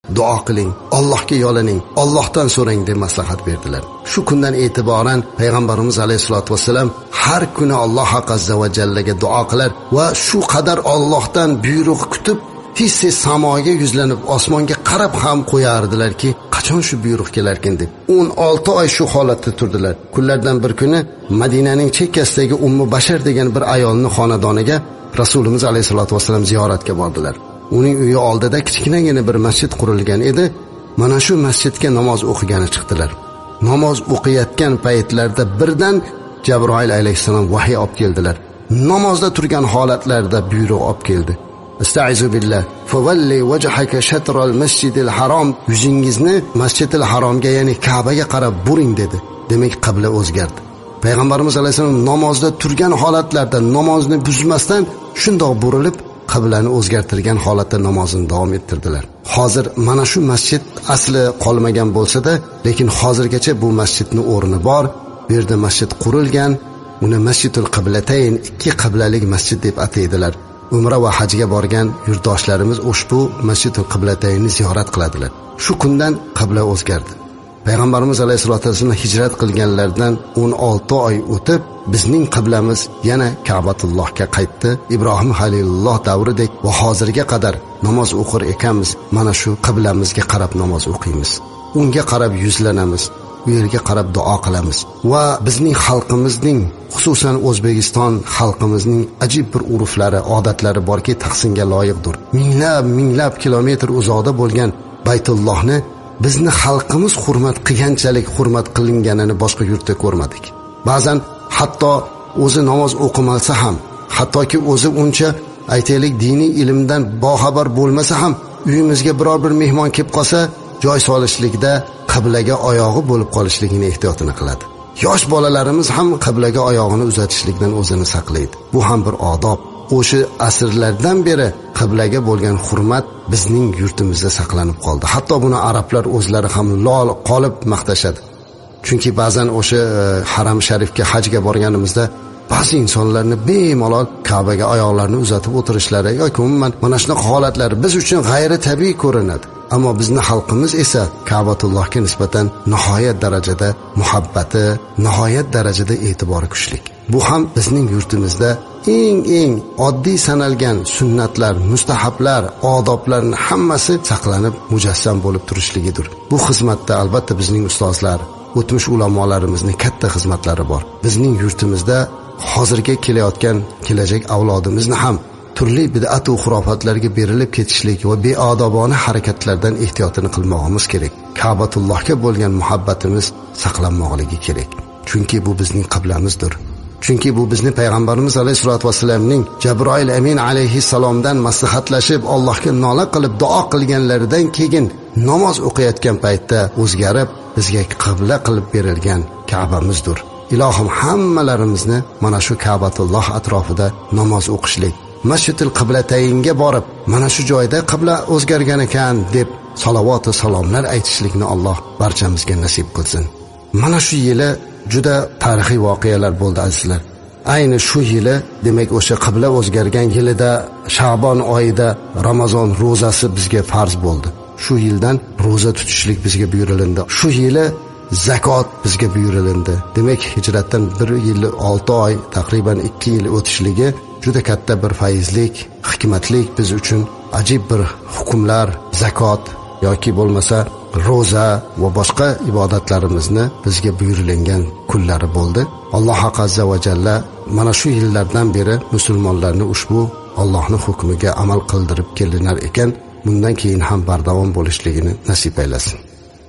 duo qiling, Allohga yolaning, Allohdan so'rang deb maslahat berdilar. Shu kundan e'tiboran payg'ambarimiz alayhisolatu vasallam har kuni Alloh azza va jallaga duo qilar va shu qadar Allohdan buyruq kutib tez samoga yuzlanib osmonga qarab ham qo'yardilarki, qachon shu buyruq kelarkin deb. 16 oy shu holatda turdilar. Kunlardan bir kuni Madinaning chekkasidagi Ummu Bashar degan bir ayolning xonadoniga Rasulimiz alayhisolatu vasallam ziyoratga bordilar. Uning uyi oldida kichkinagina bir masjid qurilgan edi. Mana shu masjidga namoz o'qigani chiqdilar. Namoz o'qiyotgan paytlarda birdan Jabroil alayhisalom vahiy olib keldilar. Namozda turgan holatlarda buyruq olib keldi. Estaizu billah. Favalli wajhaka shatral masjidil harom. Yuzingizni Masjidil Haromga, ya'ni Ka'baga qarab buring dedi. Demak, qibla o'zgardi. Payg'ambarimiz alayhisalom namozda turgan holatlarda namozni buzmasdan shundoq burilib qiblani o'zgartirgan holatda namozini davom ettirdilar. Hozir mana shu masjid asli qolmagan bo'lsa-da, lekin hozirgacha bu masjidning o'rni bor. Bu yerda masjid qurilgan. Uni Masjidul Qiblatayn, ikki qiblalik masjid deb ataydilar. Umra va hajga borgan yurtdoshlarimiz ushbu Masjidul Qiblataynni ziyorat qiladilar. Shu kundan qibla o'zgardi. Payg'ambarimiz alayhisolatu vasallam hijrat qilganlardan 16 oy o'tib, bizning qiblamiz yana Ka'batullohga qaytdi. Ibrohim Halilulloh davridek va hozirga qadar namoz o'qir ekanmiz. Mana shu qiblamizga qarab namoz o'qiymiz. Unga qarab yuzlanamiz. U yerga qarab duo qilamiz. Va bizning xalqimizning, xususan O'zbekiston xalqimizning ajib bir urflari, odatlari borki, tahsinga loyiqdir. Minglab kilometr uzoqda bo'lgan Baytullohni bizni xalqimiz hurmat qilganchalik hurmat qilinganini boshqa yurtda ko'rmadik. Ba'zan hatto o'zi namoz o'qimasa ham, hattoki o'zi uncha aytaylik diniy ilmdan boxabar bo'lmasa ham, uyimizga biror bir mehmon kelib qolsa, joy solishlikda qiblaga oyog'i bo'lib qolishligini ehtiyotini qiladi. Yosh bolalarimiz ham qiblaga oyog'ini uzatishlikdan o'zini saqlaydi. Bu ham bir odob. O'sha asrlardan beri qiblaga bo'lgan hurmat bizning yurtimizda saqlanib qoldi. Hatto buni arablar o'zlari ham lol qolib maqtashadi. Chunki ba'zan o'sha haram sharifga hajga borganimizda ba'zi insonlarni bemalol Ka'baga oyoqlarini uzatib o'tirishlari yoki umuman mana shunaqa holatlar biz uchun g'ayri tabiiy ko'rinadi. Ammo bizning xalqimiz esa Ka'batullohga nisbatan nihoyat darajada muhabbati, nihoyat darajada e'tibori kuchli. Bu ham bizning yurtimizda eng oddiy sanalgan sunnatlar, mustahablar, odoblarning hammasi saqlanib mujassam bo'lib turishligidir. Bu xizmatda albatta bizning ustozlar, o'tmish ulamolarimizning katta xizmatlari bor. Bizning yurtimizda hozirga kelayotgan kelajak avlodimizni ham turli bid'at va xurofotlarga berilib ketishlik va beodobona harakatlardan ehtiyotini qilmoqimiz kerak. Ka'batullohga bo'lgan muhabbatimiz saqlanmoqligi kerak. Chunki bu bizning qiblamizdir. Chunki bu bizni payg'ambarimiz alayhisolatu vasallamning Jabroil amin alayhissalomdan maslahatlashib Allohga nola qilib duo qilganlaridan keyin namoz o'qiyotgan paytda o'zgarib bizga qibla qilib berilgan Ka'bamizdir. Ilohim hammalarimizni mana shu Ka'batulloh atrofida namoz o'qishlik, Masjidul Qiblataynga borib, mana shu joyda qibla o'zgargan ekan deb salovat va salomlar aytishlikni Alloh barchamizga nasib qilsin. Mana shu yili juda tarixiy voqealar bo'ldi azizlar. Ayni shu yili, demak o'sha qibla o'zgargan yilida Sha'bon oyida Ramazon ro'zasi bizga farz bo'ldi. Shu yildan ro'za tutishlik bizga buyurildi. Shu yili zakot bizga buyurildi. Demak, hijratdan 1 yil 6 oy, taqriban 2 yil o'tishligi juda katta bir fayzlik, hikmatlik biz uchun ajib bir hukmlar, zakot yoki bo'lmasa ro'za va boshqa ibodatlarimizni bizga buyurilgan kunlari bo'ldi. Alloh azza va jalla mana shu yillardan beri musulmonlarni ushbu Allohning hukmiga amal qildirib kelinar ekan, bundan keyin ham bardavom bo'lishligini nasib aylasin.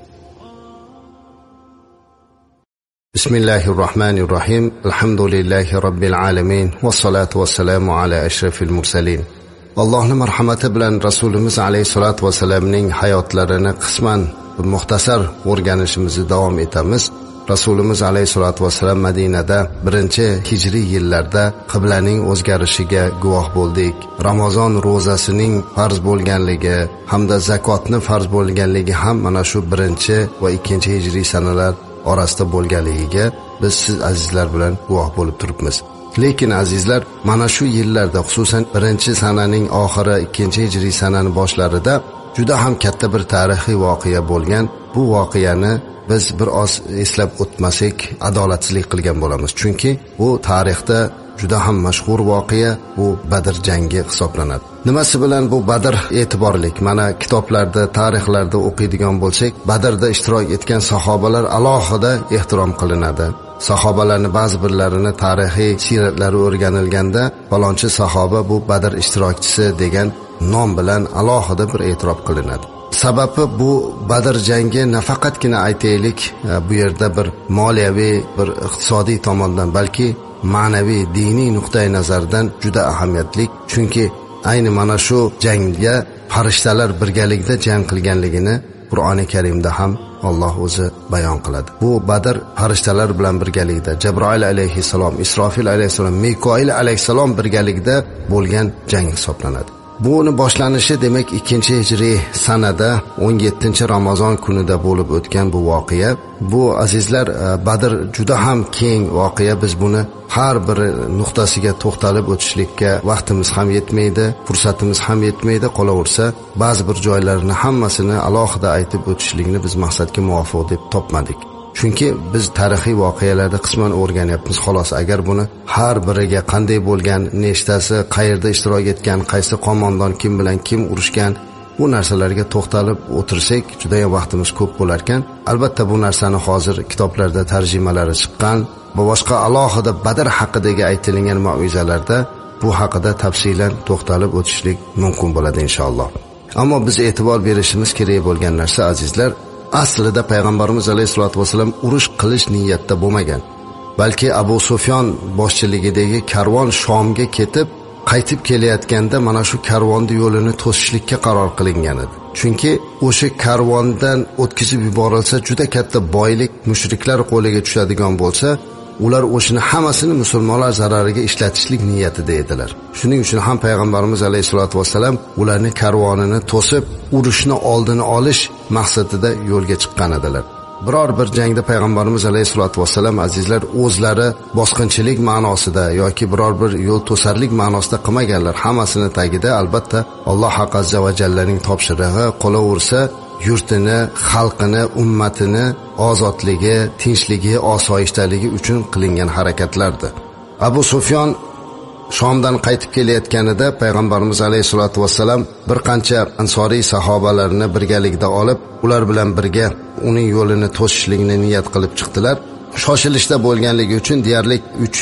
Bismillahirrohmanirrohim. Alhamdulillahi robbil alamin. Vassalatu vassalamu ala ashrafil mursalin. Allohning marhamati bilan Rasulimiz alayhisolatu vasallamning hayotlarini qisman muxtasar o'rganishimizni davom etamiz. Rasulimiz alayhisolatu vasallam Madinada 1-hijriy yillarda qiblaning o'zgarishiga guvoh bo'ldik. Ramazon ro'zasining farz bo'lganligi hamda zakotning farz bo'lganligi ham mana shu 1 va 2-hijriy sanalar orasida bo'lganligiga biz siz azizlar bilan guvoh bo'lib turibmiz. Lekin azizlar, mana shu yillarda, xususan 1-sananing oxiri, 2-hijriy sananing boshlarida juda ham katta bir tarixiy voqea bo'lgan. Bu voqeani biz bir oz eslab o'tmasak adolatsizlik qilgan bo'lamiz. Chunki bu tarixda juda ham mashhur voqea, bu Badr jangi hisoblanadi. Nimasi bilan bu Badr e'tiborli? Mana kitoblarda, tarixlarda o'qiydigan bo'lsak, Badrda ishtirok etgan sahobalar alohida ehtirom qilinadi. Sahobalarning ba'zi birlarini tarixiy siratlari o'rganilganda, falonchi sahoba bu Badr ishtirokchisi degan nom bilan alohida bir e'tirof qilinadi. Sababi bu Badr jangi nafaqatgina aytaylik, bu yerda bir moliyaviy, bir iqtisodiy tomondan, balki ma'naviy, diniy nuqtai nazardan juda ahamiyatli. Chunki ayni mana shu jangga farishtalar birgalikda jang qilganligini Qur'oni Karimda ham Alloh o'zi bayon qiladi. Bu Badr farishtalar bilan birgalikda Jabroil alayhissalom, Isrofil alayhissalom, Mikoil alayhissalom birgalikda bo'lgan jang hisoblanadi. Buni boshlanishi demak 2-hijriy sanada 17-Ramazon kunida bo'lib o'tgan bu voqea. Bu azizlar, Badr juda ham keng voqea. Biz buni har bir nuqtasiga to'xtalib o'tishlikka vaqtimiz ham yetmaydi, fursatimiz ham yetmaydi. Qolaversa, ba'zi bir joylarini hammasini alohida aytib o'tishlikni biz maqsadga muvofiq deb topmadik. Chunki biz tarixiy voqealarda qisman o'rganyapmiz. Xolos, agar buni har biriga qanday bo'lgan, nechtasi qayerda ishtirok etgan, qaysi qo'mondon kim bilan kim urushgan, bu narsalarga to'xtalib o'tirsak, juda ham vaqtimiz ko'p bo'lar ekan. Albatta bu narsani hozir kitoblarda tarjimalari chiqqan va boshqa alohida Badr haqidagi aytilgan ma'ruzalarda bu haqida tafsilan to'xtalib o'tishlik mumkin bo'ladi inshaalloh. Ammo biz e'tibor berishimiz kerak bo'lgan narsa azizlar, aslida payg'ambarimiz alayhisolatu vasallam urush qilish niyatda bo'lmagan. Balki Abu Sufyon boshchiligidagi karvon Shomga ketib, qaytib kelayotganda mana shu karvonning yo'lini to'sishlikka qaror qilingan edi. Chunki o'sha karvondan o'tkazib yuborilsa juda katta boylik mushriklar qo'liga tushadigan bo'lsa, ular o'shini hammasini musulmonlar zarariga ishlatishlik niyatida edilar. Shuning uchun ham payg'ambarimiz alayhisolatu vasallam ularning karvonini to'sib, urushni oldini olish maqsadida yo'lga chiqqan edilar. Biror bir jangda payg'ambarimiz alayhisolatu vasallam azizlar o'zlari bosqinchilik ma'nosida yoki biror bir yo'l to'sarlik ma'nosida qilmaganlar. Hammasini tagida albatta Alloh azza va jallaning topshirig'i, qolaversa yurtini, xalqini, ummatini ozodligi, tinchligi, osoyishtaligi uchun qilingan harakatlardir. Abu Sufyon Shomdan qaytib kelayotganida payg'ambarimiz alayhisolatu vasallam bir qancha ansoriy sahobalarni birgalikda olib, ular bilan birga uning yo'lini to'sishlikni niyat qilib chiqdilar. Shoshilishda bo'lganligi uchun deyarli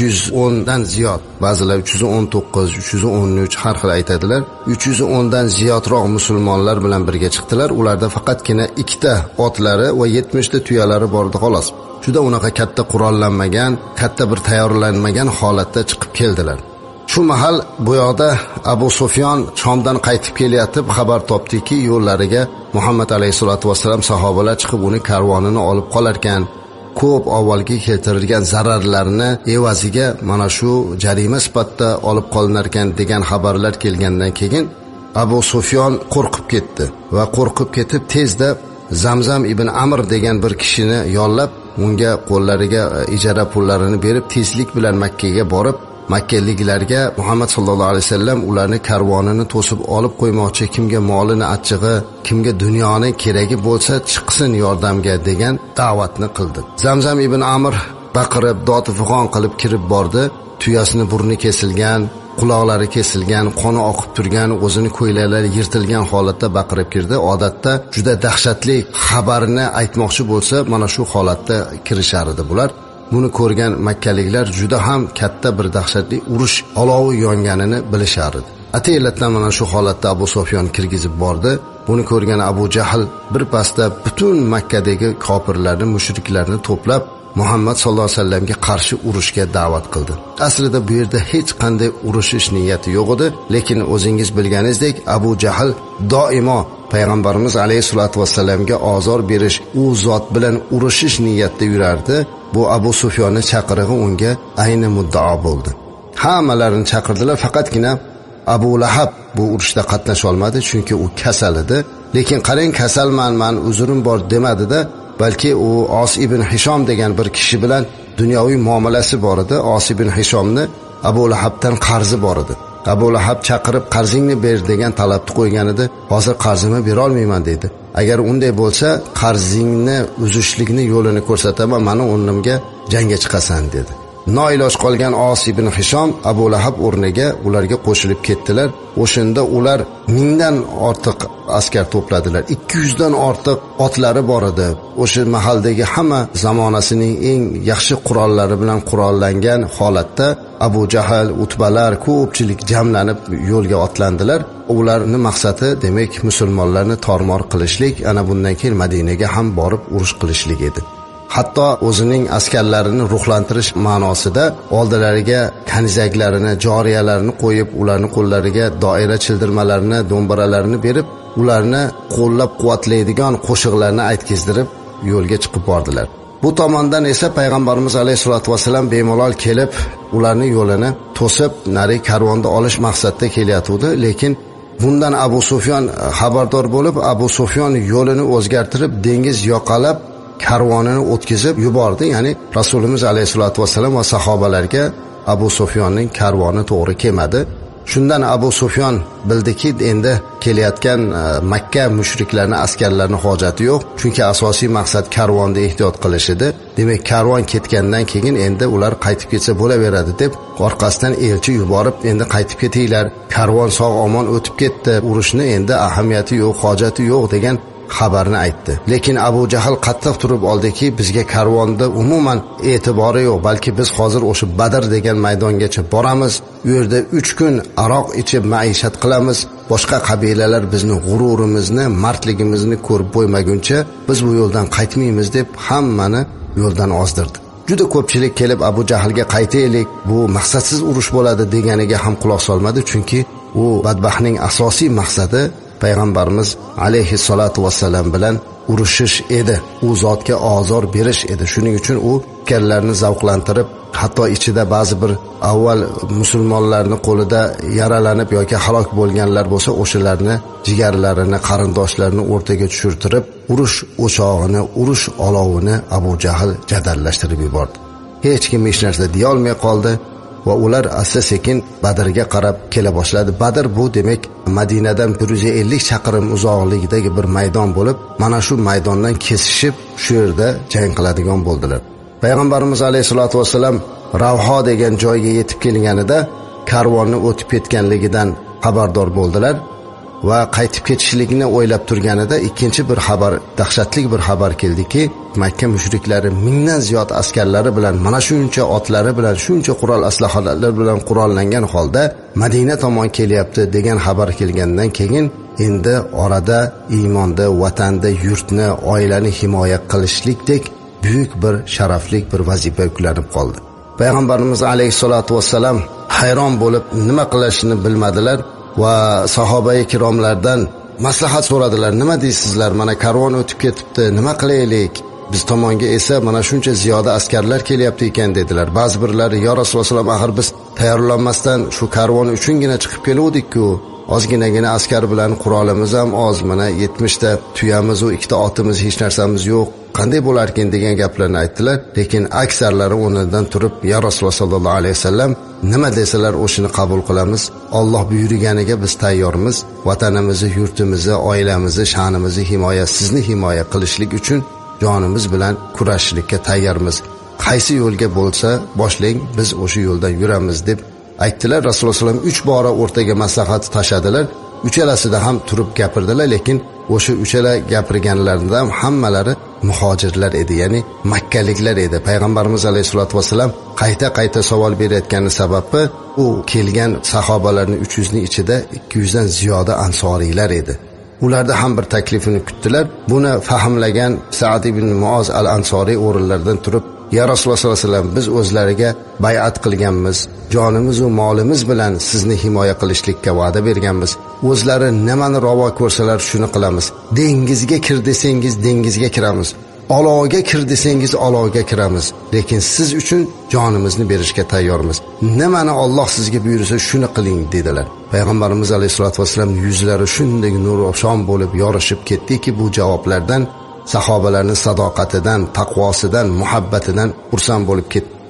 310 dan ziyod, ba'zilar 319, 313 har xil aytadilar. 310 dan ziyodroq musulmonlar bilan birga chiqdilar. Ularda faqatgina 2 ta otlari va 70 ta tuyalari bor edi xolos. Juda unaqa katta qurollanmagan, katta bir tayyorlanmagan holatda chiqib keldilar. Shu mahal bu yoqda Abu Sufyon Shomdan qaytib kelyapti, xabar topdiki, yo'llariga Muhammad alayhisolatu vasallam sahobalar chiqib uni karvonini olib qolar ekan. Ko'p avvalgi keltirilgan zararlarni evaziga mana shu jarima sifatida olib qolinar ekan degan xabarlar kelgandan keyin Abu Sufyon qo'rqib ketdi va qo'rqib ketib tezda Zamzam ibn Amr degan bir kishini yollab, unga qo'llariga ijara pullarini berib tezlik bilan Makkaga borib, Makkaliklarga Muhammad sallallohu alayhi vasallam ularni karvonini to'sib olib qo'ymoqchi, kimga molini achchig'i, kimga dunyoni keragi bo'lsa chiqsin yordamga degan da'vatni qildi. Zamzam ibn Amr baqirib, dod-fig'on qilib kirib bordi. Tuyasini burni kesilgan, quloqlari kesilgan, qoni oqib turgan, o'zini ko'ylaklari yirtilgan holatda baqirib kirdi. Odatda juda dahshatli xabarni aytmoqchi bo'lsa, mana shu holatda kirishar edi bular. Buni ko'rgan makkaliklar juda ham katta bir dahshatli urush olovi yonganini bilishar edi. Ataylatdan mana shu holatda Abu Sufyon kirgizib bordi. Buni ko'rgan Abu Jahl bir pasda butun Makkadagi kofirlarni, mushriklarni to'plab Muhammad sallallohu alayhi vasallamga qarshi urushga da'vat qildi. Aslida bu yerda hech qanday urushish niyati yo'q edi, lekin o'zingiz bilganingizdek Abu Jahl doimo payg'ambarimiz alayhisolatu vasallamga ozor berish, u zot bilan urushish niyatida yurardi. Bu Abu Sufyonning chaqirig'i unga ayni muddao bo'ldi. Hammalarini chaqirdilar, faqatgina Abu Lahab bu urushda qatnasha olmadi, chunki u kasal edi. Lekin qarang, kasalman, men uzrim bor demadi-da, balki u Os ibn Hishom degan bir kishi bilan dunyoviy muomalasi bor edi. Os ibn Hishomni Abu Lahabdan qarzi bor edi. Abu Lahab chaqirib qarzingni ber degan talabni qo'ygan edi. Hozir qarzimni bera olmayman dedi. Agar unday bo'lsa, qarzingni uzishlikni yo'lini ko'rsataman, meni o'rnimga jangga chiqasan dedi. Noiloj qolgan Os ibn Hishom Abu Lahab o'rniga ularga qo'shilib ketdilar. O'shanda ular 1000 dan ortiq askar to'pladilar. 200 dan ortiq otlari bor edi. O'sha mahaldagi hamma zamonasining eng yaxshi qurollari bilan qurollangan holatda Abu Jahl, Utbalar ko'pchilik jamlanib yo'lga otlandilar. Ularning maqsadi demak musulmonlarni tormor qilishlik, ana bundan keyin Madinaga ham borib urush qilishlik edi. Hatto o'zining askarlarini ruhlantirish ma'nosida oldilariga kanizaklarini, joriyalarini qo'yib, ularning qo'llariga doira childirmalarini, do'mbaralarini berib, ularni qo'llab-quvvatlaydigan qo'shiqlarni aytkizdirib yo'lga chiqib bordilar. Bu tomondan esa payg'ambarimiz alayhisolatu vasallam bemalol kelib, ularning yo'lini to'sib, nari karvonni olish maqsadida kelyotdi, lekin bundan Abu Sufyon xabardor bo'lib, Abu Sufyon yo'lini o'zgartirib, dengiz yoqalab karvonini o'tkazib yubordi. Ya'ni Rasulimiz alayhisolatu vasallam va sahobalarga Abu Sufyonning karvoni to'g'ri kelmadi. Shundan Abu Sufyon bildiki, endi kelayotgan Makka mushriklarning askarlarining hojati yo'q, chunki asosiy maqsad karvonni ehtiyot qilish edi. Demak, karvon ketgandan keyin endi ular qaytib ketsa bo'laveradi deb orqasidan elchi yuborib, endi qaytib ketinglar, karvon sog'-omon o'tib ketdi, urushni endi ahamiyati yo'q, hojati yo'q degan xabarni aytdi. Lekin Abu Jahl qattiq turib oldiki, bizga karvonda umuman e'tibori yo'q, balki biz hozir o'sha Badr degan maydongacha boramiz, u yerda 3 kun aroq ichib maishat qilamiz, boshqa qabilalar bizni g'ururimizni, mardligimizni ko'rib qo'ymaguncha biz bu yo'ldan qaytmaymiz deb hammani yo'ldan ozdirdi. Juda ko'pchilik kelib Abu Jahlga qaytaylik, bu maqsadsiz urush bo'ladi deganiga ham quloq solmadi, chunki u badbaxtning asosiy maqsadi payg'ambarimiz alayhissalatu vassalam bilan urushish edi. U zotga ozor berish edi. Shuning uchun u fikrlarni zavqlantirib, hatto ichida ba'zi bir avval musulmonlarning qo'lida yaralanib yoki halok bo'lganlar bo'lsa, o'shalarni jigarlarini, qarindoshlarini o'rtaga tushirtirib, urush o'chog'ini, urush olovini Abu Jahl jadallashtirib yubordi. Hech kim hech narsa deya olmay qoldi. Va ular asta-sekin Badrga qarab kela boshladi. Badr bu demak Madinadan 150 chaqirim uzoqlikdagi bir maydon bo'lib, mana shu maydondan kesishib shu yerda jang qiladigan bo'ldilar. Payg'ambarimiz alayhisolatu vasallam Ravho degan joyga yetib kelganida karvonni o'tib ketganligidan xabardor bo'ldilar va qaytib ketishlikni o'ylab turganida ikkinchi bir xabar, dahshatli bir xabar keldiki, Makka mushriklari 1000 dan ziyod askarlari bilan, mana shuncha otlari bilan, shuncha qurol aslahalar bilan qurollangan holda Madina tomon kelyapti degan xabar kelgandan keyin endi orada iymonda, vatanda, yurtni, oilani himoya qilishlikdek buyuk bir sharafli bir vazifa yuklanib qoldi. Payg'ambarimiz alayhisolatu vasallam hayron bo'lib nima qilishini bilmadilar va sahoba-i kiromlardan maslahat so'radilar. Nima deysizlar? Mana karvon o'tib ketibdi, nima qilaylik? Biz tomonga esa mana shuncha ziyoda askarlar kelyapti ekan dedilar. Ba'zi birlari, "Ya Rasululloh, axir biz tayyorlanmasdan shu karvon uchungina chiqib keluvdik-ku. Ozginagina askar bilan qurolimiz ham oz, mana 70 ta tuyamiz va 2 ta otimiz, hech narsamiz yo'q. Qanday bo'larkin?" degan gaplarni aytdilar. Lekin aksarlari o'rnidan turib, "Ya Rasululloh sollallohu alayhi vasallam, nima desalar o'shini qabul qilamiz. Alloh buyurganiga biz tayyormiz. Vatanimizni, yurtimizni, oilamizni, sha'nimizni himoya, sizni himoya qilishlik uchun jonimiz bilan kurashishlikka tayyormiz. Qaysi yo'lga bo'lsa boshlang, biz o'sha yo'ldan yuramiz" deb aytdilar. Rasululloh sollallohu alayhi vasallam 3 bora o'rtaga maslahat tashadilar. Uchalasida ham turib gapirdilar, lekin o'sha uchala gapirganlarida ham hammalari muhojirlar edi, ya'ni makkaliklar edi. Payg'ambarimiz alayhisolatu vasallam qayta savol berayotgani sababi u kelgan sahobalarning 300 ning ichida 200 dan ziyoda ansoriylar edi. Ularda ham bir taklifini kutdilar. Buni fahmlagan Sa'd ibn Muoz al-Ansoriy o'rinlaridan turib, "Ya Rasululloh sollallohu alayhi vasallam, biz o'zlariga bay'at qilganmiz, jonimiz va molimiz bilan sizni himoya qilishlikka va'da berganmiz. O'zlari nimani ravo ko'rsalar shuni qilamiz. Dengizga kir desangiz dengizga kiramiz. Olovga kir desangiz olovga kiramiz. Lekin siz uchun jonimizni berishga tayyormiz. Nimani Alloh sizga buyursa shuni qiling" dedilar. Payg'ambarimiz alayhisolatu vasallam yuzlari shunday nurafshon bo'lib yorishib ketdiki, bu javoblardan sahobalarning sadoqatidan, taqvosidan, muhabbatidan xursand bo'lib ketdi.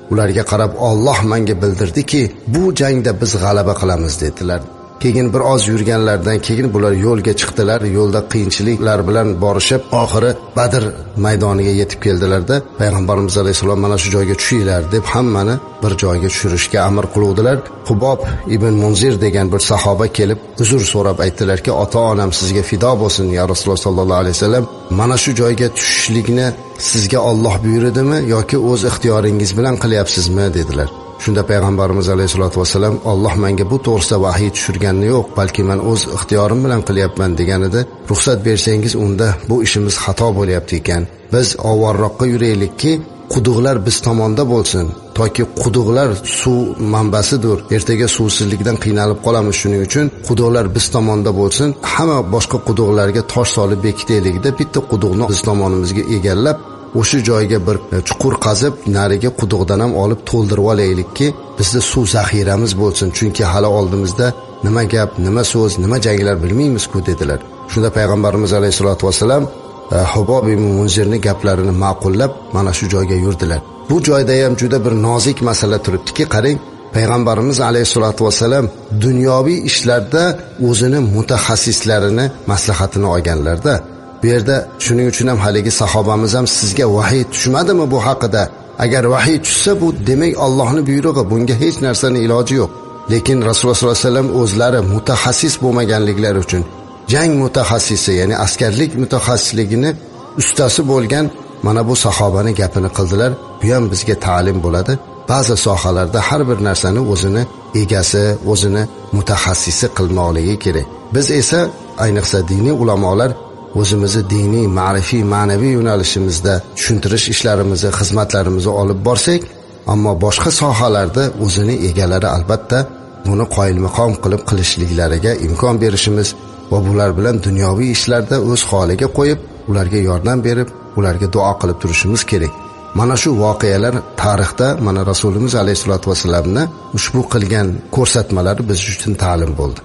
ularga qarab Alloh menga bildirdiki, bu jangda biz g'alaba qilamiz dedilar. Keyin bir oz yurganlardan keyin bular yo'lga chiqdilar. Yo'lda qiyinchiliklar bilan borishib, oxiri Badr maydoniga yetib keldilarda, payg'ambarimiz alayhisalom mana shu joyga tushinglar deb hammani bir joyga tushirishga amr qiluvdilar. Hubob ibn Munzir degan bir sahoba kelib uzr so'rab aytdilarki, ota-onam sizga fido bo'lsin ya Rasululloh sallallohu alayhi vasallam, mana shu joyga tushishlikni sizga Alloh buyurdimi yoki o'z ixtiyoringiz bilan qilyapsizmi dedilar. Shunda payg'ambarimiz alayhisolatu vasallam Alloh menga bu to'g'risida vahiy tushirgani yo'q, balki men o'z ixtiyorim bilan qilyapman deganida, ruxsat bersangiz unda bu ishimiz xato bo'lyapti ekan. Biz avvalroqqa yuraylikki, quduqlar biz tomonda bo'lsin, toki quduqlar suv manbasidir. Ertaga suvsizlikdan qiynalib qolamiz, shuning uchun quduqlar biz tomonda bo'lsin. Hamma boshqa quduqlarga tosh solib bekitaylikda, bitta quduqni biz tomonimizga egallab o'sha joyga bir chuqur qazib, nariga quduqdan ham olib to'ldirib olaylikki, bizda suv zaxiramiz bo'lsin. Chunki hali oldimizda nima gap, nima so'z, nima janglar bilmaymiz-ku dedilar. Shunda payg'ambarimiz alayhisolatu vasallam Hubob ibn Munzirning gaplarini ma'qullab mana shu joyga yurdilar. Bu joyda ham juda bir nozik masala turibdiki, qarang, payg'ambarimiz alayhisolatu vasallam dunyoviy ishlarda o'zini mutaxassislarini maslahatini olganlarda. Bu yerda shuning uchun ham haligi sahobamiz ham sizga vahiy tushmadimi bu haqida? Agar vahiy tushsa bu demak Allohning buyrug'i, bunga hech narsaning iloji yo'q. Lekin Rasululloh sollallohu alayhi vasallam o'zlari mutaxassis bo'lmaganliklari uchun jang mutaxassisi, ya'ni askarlik mutaxassisligini ustasi bo'lgan mana bu sahobaning gapini qildilar. Bu ham bizga ta'lim bo'ladi. Ba'zi sohalarda har bir narsani o'zini egasi, o'zini mutaxassisi qilmoqligi kerak. Biz esa ayniqsa diniy ulamolar o'zimizni diniy, ma'rifiy, ma'naviy yo'nalishimizda tushuntirish ishlarimizni, xizmatlarimizni olib borsak, ammo boshqa sohalarda o'zini egalari albatta buni qoyilmaqom qilib qilishliklariga imkon berishimiz va bular bilan dunyoviy ishlarda o'z holiga qo'yib, ularga yordam berib, ularga duo qilib turishimiz kerak. Mana shu voqealar tarixda mana Rasulimiz alayhisolatu vasallamni ushbu qilgan ko'rsatmalari biz uchun ta'lim bo'ldi.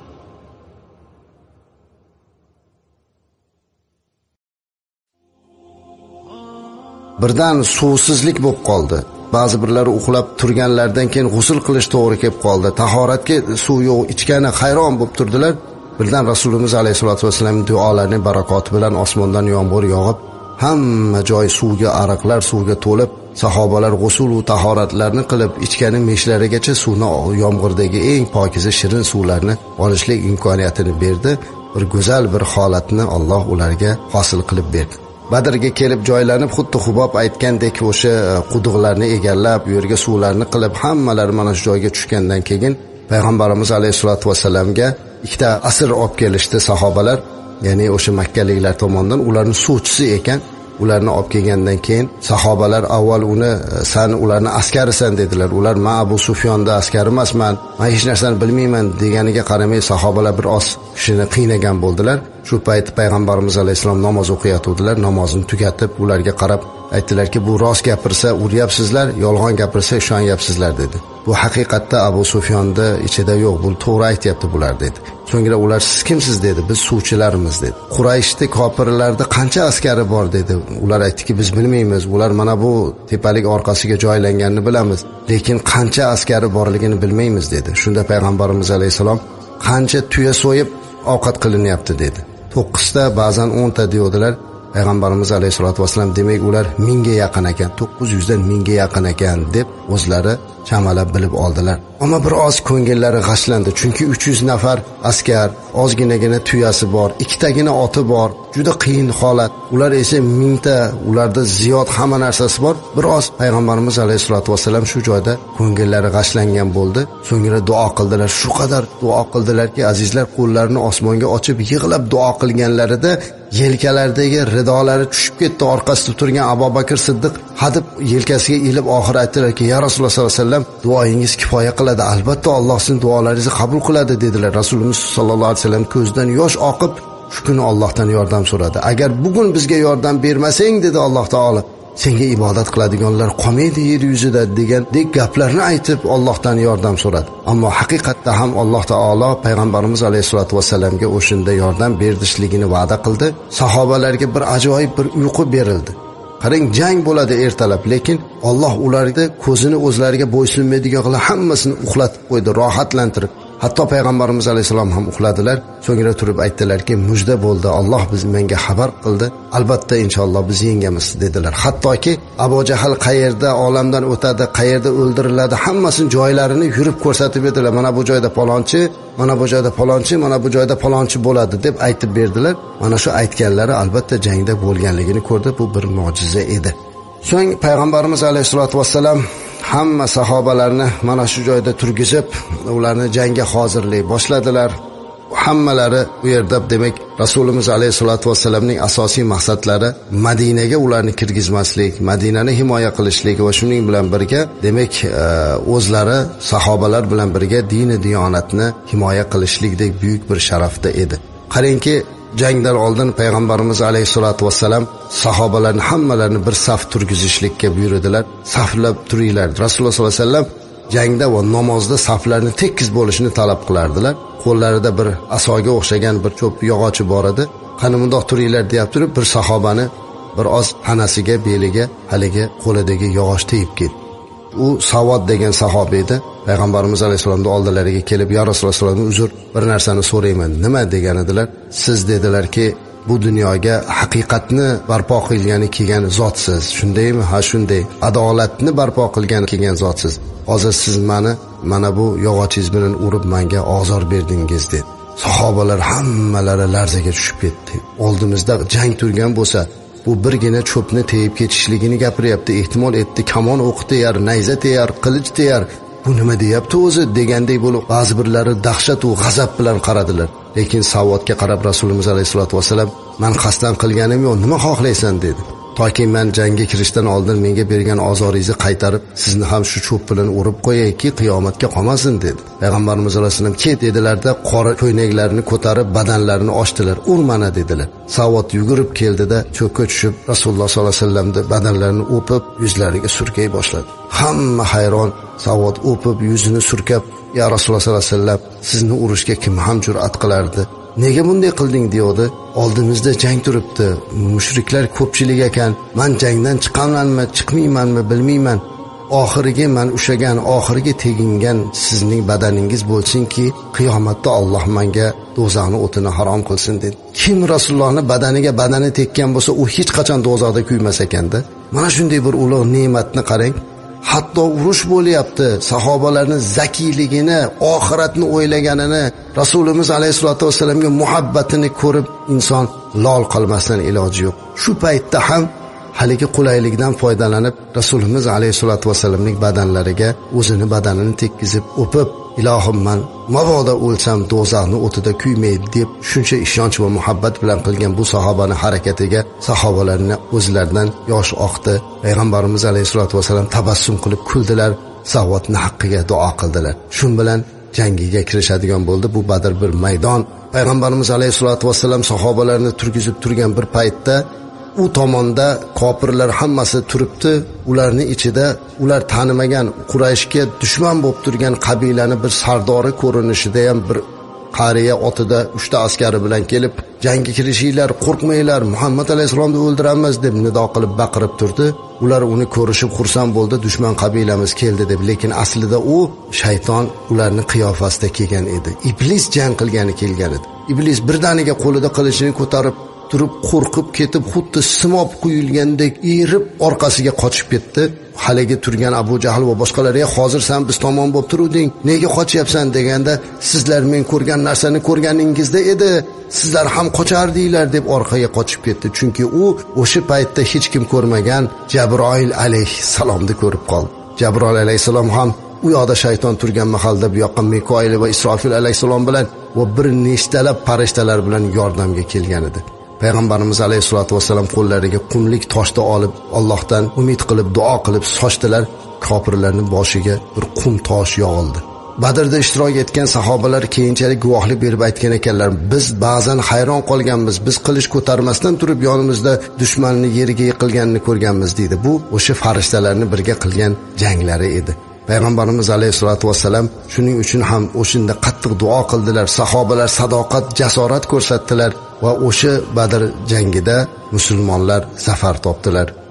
Birdan suvsizlik bo'lib qoldi. Ba'zi birlari uxlab turganlardan keyin g'usl qilish to'g'ri kelib qoldi. Tahoratga suv yo'q, ichgani hayron bo'lib turdilar. Birdan Rasulimiz alayhisolatu vasallam duolarining barakoti bilan osmondan yomg'ir yog'ib, hamma joy suvga, ariqlar suvga to'lib, sahobalar g'usl va tahoratlarni qilib, ichgani meshlarigacha suvni, yomg'irdagi eng pokiza shirin suvlarni olishlik imkoniyatini berdi. Bir go'zal bir holatni Alloh ularga hosil qilib berdi. Badrga kelib joylanib, xuddi Hubob aytgandek o'sha quduqlarni egallab, u yerga suvlarni qilib, hammalari mana shu joyga tushgandan keyin payg'ambarimiz alayhisolatu vasallamga ikkita asir olib kelishdi sahobalar, ya'ni o'sha makkaliklar tomonidan, ularni suvchisi ekan. Ularni olib kelgandan keyin sahobalar avval uni sen ularni askarisan dedilar. Ular men Abu Sufyonda askari emasman, men hech narsani bilmayman deganiga qaramay sahobalar bir oz kishini qiynagan bo'ldilar. Shu payt payg'ambarimiz alayhisalom namoz o'qiyotdilar. Namozini tugatib ularga qarab aytdilarki, bu rost gapirsa uryapsizlar, yolg'on gapirsa ishonyapsizlar dedi. Bu haqiqatda Abu Sufyonda ichida yo'q, bu to'g'ri aytyapti bular dedi. So'ngra ular siz kimsiz dedi? Biz suvchilarimiz dedi. Qurayshda kofirlarda qancha askari bor dedi. Ular aytdiki, biz bilmaymiz. Ular mana bu tepalik orqasiga joylanganini bilamiz, lekin qancha askari borligini bilmaymiz dedi. Shunda payg'ambarimiz alayhisalom qancha tuya so'yib ovqat qilinyapti dedi. 9 ta, ba'zan 10 ta deydilar. Payg'ambarimiz alayhisolatu vasallam demak ular 1000 ga yaqin ekan, 900 dan 1000 ga yaqin ekan deb o'zlari chamalab bilib oldilar. Ammo bir oz ko'ngillari g'ashlandi, chunki 300 nafar askar, ozginagina tuyasi bor, ikkitagina oti bor, juda qiyin holat. Ular esa 1000 ta, ularda ziyod hamma narsasi bor. Bir oz payg'ambarimiz alayhisolatu vasallam shu joyda ko'ngillari g'ashlangan bo'ldi. So'ngra duo qildilar. Shu qadar duo qildilarki, azizlar, qo'llarini osmonga ochib yig'lab duo qilganlarida yelkalaridagi ridolari tushib ketdi. Orqasida turgan Abu Bakr Siddiq hadib yelkasiga ilib oxir aytdilarki, ya Rasululloh sollallohu alayhi vasallam, duoyingiz kifoya qiladi, albatta Alloh sizning duolaringizni qabul qiladi dedilar. Rasululloh sollallohu alayhi vasallam ko'zidan yosh oqib shu kuni Allohdan yordam so'radi. Agar bugun bizga yordam bermasang dedi Alloh taolo, senga ibodat qiladiganlar qolmaydi yer yuzida degandek gaplarni aytib Allohdan yordam so'radi. Ammo haqiqatda ham Alloh taolo payg'ambarimiz alayhisolatu vasallamga o'shunda yordam berdishligini va'da qildi. Sahobalarga bir ajoyib bir uyqu berildi. qarang, jang bo'ladi ertalab, lekin Alloh ularni ko'zini o'zlariga bo'ysunmaydigan qilib hammasini uxlatib qo'ydi, rohatlantirib. Hatto payg'ambarimiz alayhisalom ham uxladilar. So'ngra turib aytdilarki, mujda bo'ldi, Alloh menga xabar qildi. Albatta inshaalloh biz yengamiz dedilar. Hattoki Abu Jahl qayerda olamdan o'tadi, qayerda o'ldiriladi, hammasini joylarini yurib ko'rsatib berdilar. Mana bu joyda palonchi, mana bu joyda palonchi, mana bu joyda palonchi bo'ladi deb aytib berdilar. Mana shu aytganlari albatta jangda bo'lganligini ko'rdi. Bu bir mo'jiza edi. So'ng payg'ambarimiz alayhisolatu vassalam hamma sahobalarni mana shu joyda turgizib, ularni jangga hozirlay boshladilar. Hammalari bu yerda, demak, Rasulimiz alayhisolatu vassalamning asosiy maqsadlari Madinaga ularni kirgizmaslik, Madinani himoya qilishlik va shuning bilan birga, demak, o'zlari sahobalar bilan birga dini diyonatni himoya qilishlikdek buyuk bir sharafda edi. Qarangki, jangdan oldin payg'ambarimiz alayhisolatu vassalam sahobalarni hammalarini bir saf turgizishlikka buyurdilar. Saflab turinglar. Rasululloh sollallohu alayhi vasallam jangda va namozda saflarni tekis bo'lishini talab qilardilar. Qo'llarida bir asoga o'xshagan bir cho'p yog'ochi bor edi. Qani bundoq turinglar deb turib, bir sahobani bir oz tanasiga, beliga haligi qo'lidagi yog'och tegib ketdi. U Savod degan sahoba edi. Payg'ambarimiz alayhisolamning oldilariga kelib, "Ya Rasululloh, uzr, bir narsani so'rayman." "Nima?" degan edilar. "Siz," dedilarki, "bu dunyoga haqiqatni barpo qilgani kelgan zotsiz. Shundaymi?" "Ha, shunday. Adolatni barpo qilgani kelgan zotsiz. Hozir siz mana bu yog'ochingiz bilan urib menga ozor berdingiz" dedi. Sahobalar hammalari larzaga tushib ketdi. Oldimizda jang turgan bo'lsa, bu birgina cho'pni tegib ketishligini gapiryapti. Ehtimol etdi, kamon o'q teyar, nayza teyar, qilich teyar. Bu nima deyapti o'zi degandek bo'lib, ba'zi birlari dahshat va g'azab bilan qaradilar. Lekin Savodga qarab Rasulimiz alayhisolatu vasallam, "Men qasddan qilganim yo'q, nima xohlaysan?" dedi. "Toki men jangga kirishdan oldin menga bergan ozoringizni qaytarib, sizni ham shu cho'p bilan urib qo'yayki, qiyomatga qolmasin" dedi. Payg'ambarimiz alayhisolatu vasallam "Ket" dedilarda, qora ko'ynaklarini ko'tarib badanlarini ochdilar. "Urmana" dedilar. Savod yugurib keldida cho'kka tushib Rasululloh sollallohu alayhi vasallamning badanlarini o'pib, yuzlariga surkay boshladi. Hamma hayron. Savod o'pib yuzini surkab, "Ya Rasululloh sollallohu alayhi vasallam, sizni urishga kim ham jur'at qilardi? Nega bunday qilding?" deydi. "Oldimizda jang turibdi. Mushriklar ko'pchilik ekan. Men jangdan chiqamanmi, chiqmaymanmi bilmayman. Oxiriga men ushagan, oxiriga tegingan sizning badaningiz bo'lsinki, qiyomatda Alloh menga do'zaxning o'tini harom qilsin" dedi. Kim Rasulullohning badani tekkan bo'lsa, u hech qachon do'zaxda kuymas ekanda. Mana shunday bir ulug' ne'matni qarang. Hatto urush bo'lyapti. Sahobalarning zakiyligini, oxiratni o'ylaganini, Rasulimiz alayhisolatu vasallamga muhabbatini ko'rib inson lol qolmasdan iloji yo'q. Shu paytda ham haligi qulaylikdan foydalanib Rasulimiz alayhisolatu vasallamning badanlariga o'zini badanini tekkizib o'pib, "Ilohim, men mabodo o'lsam do'zaxning o'tida kuymaydi" deb shuncha ishonch va muhabbat bilan qilgan bu sahobaning harakatiga sahobalarning o'zlaridan yosh oqdi. Payg'ambarimiz alayhisolatu vasallam tabassum qilib kuldilar, Savodning haqqiga duo qildilar. Shun bilan jangiga kirishadigan bo'ldi. Bu Badr bir maydon. Payg'ambarimiz alayhisolatu vasallam sahobalarni turgizib turgan bir paytda u tomonda kofirlar hammasi turibdi. Ularning ichida ular tanimagan, Qurayshga dushman bo'lib turgan qabilani bir sardori ko'rinishida ham bir qariya otida 3 ta askari bilan kelib, "Jangga kirishinglar, qo'rqmanglar, Muhammad alayhisolamni o'ldiramiz" deb nido qilib baqirib turdi. Ular uni ko'rishib xursand bo'ldi, dushman qabilamiz keldi deb. Lekin aslida u shayton ularning qiyofasida kelgan edi. Iblis jang qilgani kelgan edi. Iblis birdaniga qo'lida qilichini ko'tarib turib, qo'rqib ketib, xuddi simob quyilgandek erib orqasiga qochib ketdi. Haligi turgan Abu Jahl va boshqalar, "Hozir sen biz tomon bo'lib turuvding, nega qochyapsan?" deganda, "Sizlar men ko'rgan narsani ko'rganingizda edi, sizlar ham qochardinglar" deb orqaga qochib ketdi. Chunki u o'sha paytda hech kim ko'rmagan Jabroil alayhisalomni ko'rib qoldi. Jabroil alayhisalom ham u yoqda shayton turgan mahalda bu yoqqa Mikoil va Isrofil alayhisalom bilan va bir nechtalab farishtalar bilan yordamga kelgan edi. Payg'ambarimiz alayhisolatu vasallam qo'llariga qumlik toshni olib, Allohdan umid qilib, duo qilib sochdilar. Kofirlarning boshiga bir qum tosh yog'ildi. Badrda ishtirok etgan sahobalar keyinchalik guvohlik berib aytgan ekanlar, "Biz ba'zan hayron qolganmiz, biz qilich ko'tarmasdan turib yonimizda dushmanni yeriga yiqilganini ko'rganmiz" deydi. Bu o'sha farishtalarning birga qilgan janglari edi. Payg'ambarimiz alayhisolatu vasallam shuning uchun ham o'shinda qattiq duo qildilar. Sahobalar sadoqat, jasorat ko'rsatdilar va o'sha Badr jangida musulmonlar zafar topdilar.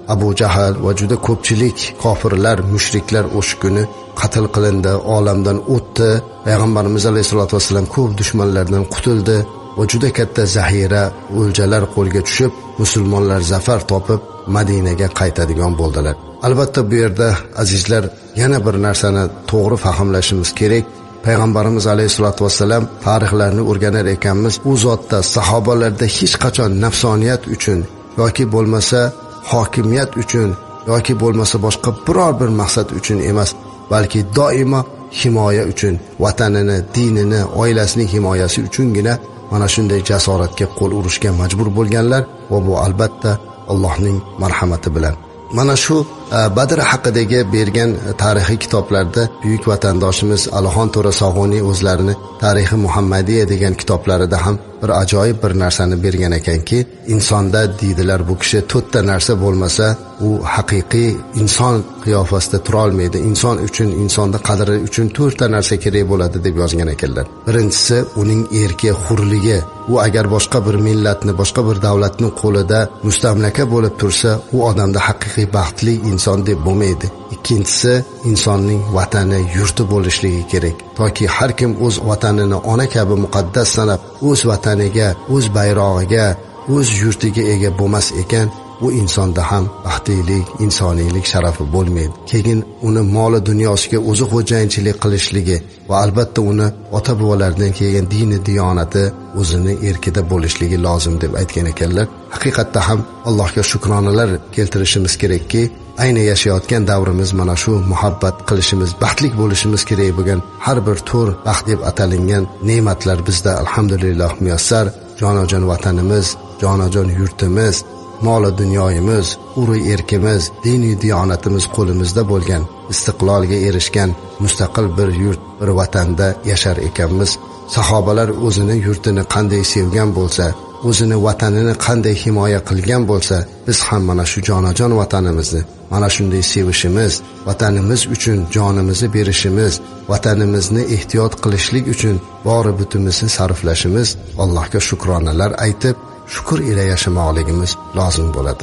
Abu Jahl va juda ko'pchilik kofirlar, mushriklar o'sha kuni qatl qilindi, olamdan o'tdi. Payg'ambarimiz alayhisolatu vasallam ko'p dushmanlardan qutuldi va juda katta zaxira, o'ljalar qo'lga tushib, musulmonlar zafar topib Madinaga qaytadigan bo'ldilar. Albatta bu yerda azizlar yana bir narsani to'g'ri fahmlashimiz kerak. Payg'ambarimiz alayhisolatu vasallam tarixlarni o'rganar ekanmiz, u zotda sahobalarda hech qachon nafsoniyat uchun yoki bo'lmasa hokimiyat uchun yoki bo'lmasa boshqa biror bir maqsad uchun emas, balki doimo himoya uchun, vatanini, dinini, oilasining himoyasi uchungina mana shunday jasoratga qo'l urishga majbur bo'lganlar va bu albatta Allohning marhamati bilan. Mana shu Badr haqidagi bergan tarixiy kitoblarda buyuk vatandoshimiz Alixon To'ra Sog'oniy o'zlarini Tarixi Muhammadiya degan kitoblarida ham bir ajoyib bir narsani bergan ekanki, insonda deydilar bu kishi to'rtta narsa bo'lmasa, u haqiqiy inson qiyofasida tura olmaydi. Inson uchun, insonda qadri uchun to'rtta narsa kerak bo'ladi deb yozgan ekanlar. Birinchisi uning erki, hurligi. U agar boshqa bir millatni, boshqa bir davlatning qo'lida mustamlaka bo'lib tursa, u odamda haqiqiy baxtli inson deb bo'lmaydi. Ikkinchisi insonning vatani, yurti bo'lishligi kerak. Toki har kim o'z vatanini ona kabi muqaddas sanab, o'z vataniga, o'z bayrog'iga, o'z yurtiga ega bo'lmas ekan, u insonda ham baxtlilik, insoniylik sharafi bo'lmaydi. Keyin uni moli dunyosiga o'zi xo'jayinchilik qilishligi va albatta uni ota-bobolardan kelgan dini, diyonati o'zini erkida bo'lishligi lozim deb aytgan ekanlar. Haqiqatda ham Allohga shukronalar keltirishimiz kerakki, ayni yashayotgan davrimiz mana shu muhabbat qilishimiz, baxtli bo'lishimiz kerak bo'lgan har bir to'r baxt deb atalgan ne'matlar bizda alhamdulillah muyassar. Jonajon vatanimiz, jonajon yurtimiz, moli dunyoyimiz, uru erkimiz, diniy diyonatimiz qo'limizda bo'lgan, istiqlolga erishgan mustaqil bir yurt, bir vatanda yashar ekanmiz. Sahobalar o'zini yurtini qanday sevgan bo'lsa, o'zini vatanini qanday himoya qilgan bo'lsa, biz ham mana shu jonajon vatanimizni mana shunday sevishimiz, vatanimiz uchun jonimizni berishimiz, vatanimizni ehtiyot qilishlik uchun bori butimizni sarflashimiz, Allohga shukronalar aytib, shukr ila yashamoqligimiz lozim bo'ladi.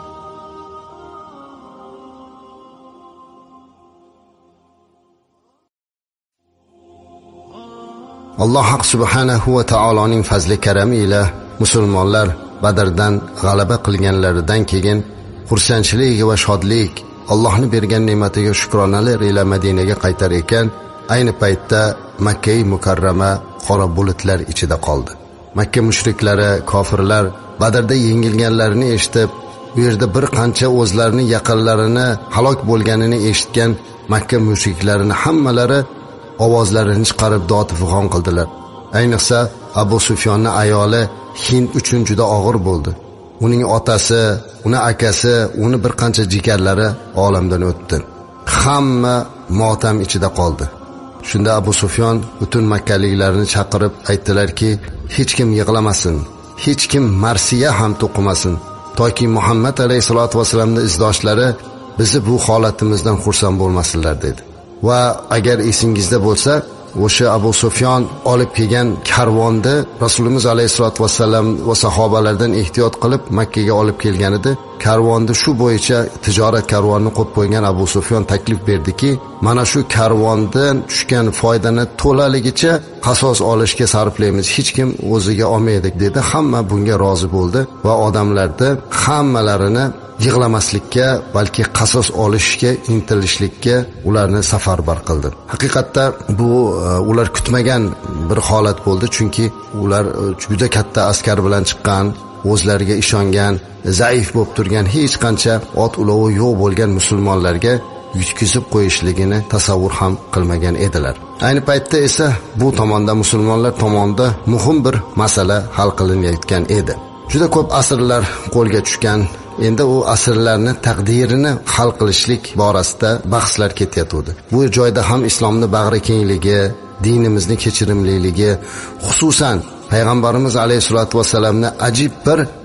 Alloh subhanahu va taoloning fazli karami ila musulmonlar Badrdan g'alaba qilganlaridan keyin xursandchilik va shodlik, Allohning bergan ne'matiga shukronalar ila Madinaga qaytar ekan, ayni paytda Makka mukarrama qora bulutlar ichida qoldi. Makka mushriklari, kofirlar Badrda yengilganlarini eshitib, bu yerda bir qancha o'zlarining yaqinlarini halok bo'lganini eshitgan Makka mushriklarini hammalari ovozlarini chiqarib dod-fig'on qildilar. Ayniqsa Abu Sufyonning ayoli Hind uchun juda og'ir bo'ldi. Uning otasi, uni akasi, uni bir qancha jigarlari olamdan o'tdi. Hamma motam ichida qoldi. Shunda Abu Sufyon butun makkaliklarni chaqirib aytdilarki, hech kim yig'lamasin, hech kim marsiya ham to'qimasin, toki Muhammad alayhisolatu vasallamning izdoshlari bizni bu holatimizdan xursand bo'lmasinlar dedi. Va agar esingizda bo'lsa, o'sha Abu Sufyon olib kelgan karvonni Rasulimiz alayhisolatu vasallam va sahobalardan ehtiyot qilib Makka ga olib kelgan edi. Karvonni shu bo'yicha tijorat karvonini qo'yib qo'ygan Abu Sufyon taklif berdiki, mana shu karvondan tushgan foydani to'laligicha qasos olishga sarflaymiz, hech kim o'ziga olmaydi dedi. Hamma bunga rozi bo'ldi va odamlarda hammalarini yig'lamaslikka, balki qasos olishga intilishlikka ularni safarbar qildi. Haqiqatda bu ular kutmagan bir holat bo'ldi, chunki ular juda katta askar bilan chiqqan, o'zlariga ishongan, zaif bo'lib turgan, hech qancha ot ulovi yo'q bo'lgan musulmonlarga yutkizib qo'yishligini tasavvur ham qilmagan edilar. Ayni paytda esa bu tomonda musulmonlar tomonida muhim bir masala hal qilinayotgan edi. Juda ko'p asrlar qo'lga tushgan, endi u asrlarni taqdirini hal qilishlik borasida bahslar ketyapti. Bu joyda ham islomning bag'ri kengligi, dinimizning kechirimliligi, xususan payg'ambarimiz alayhisolatu vasallamning ajib bir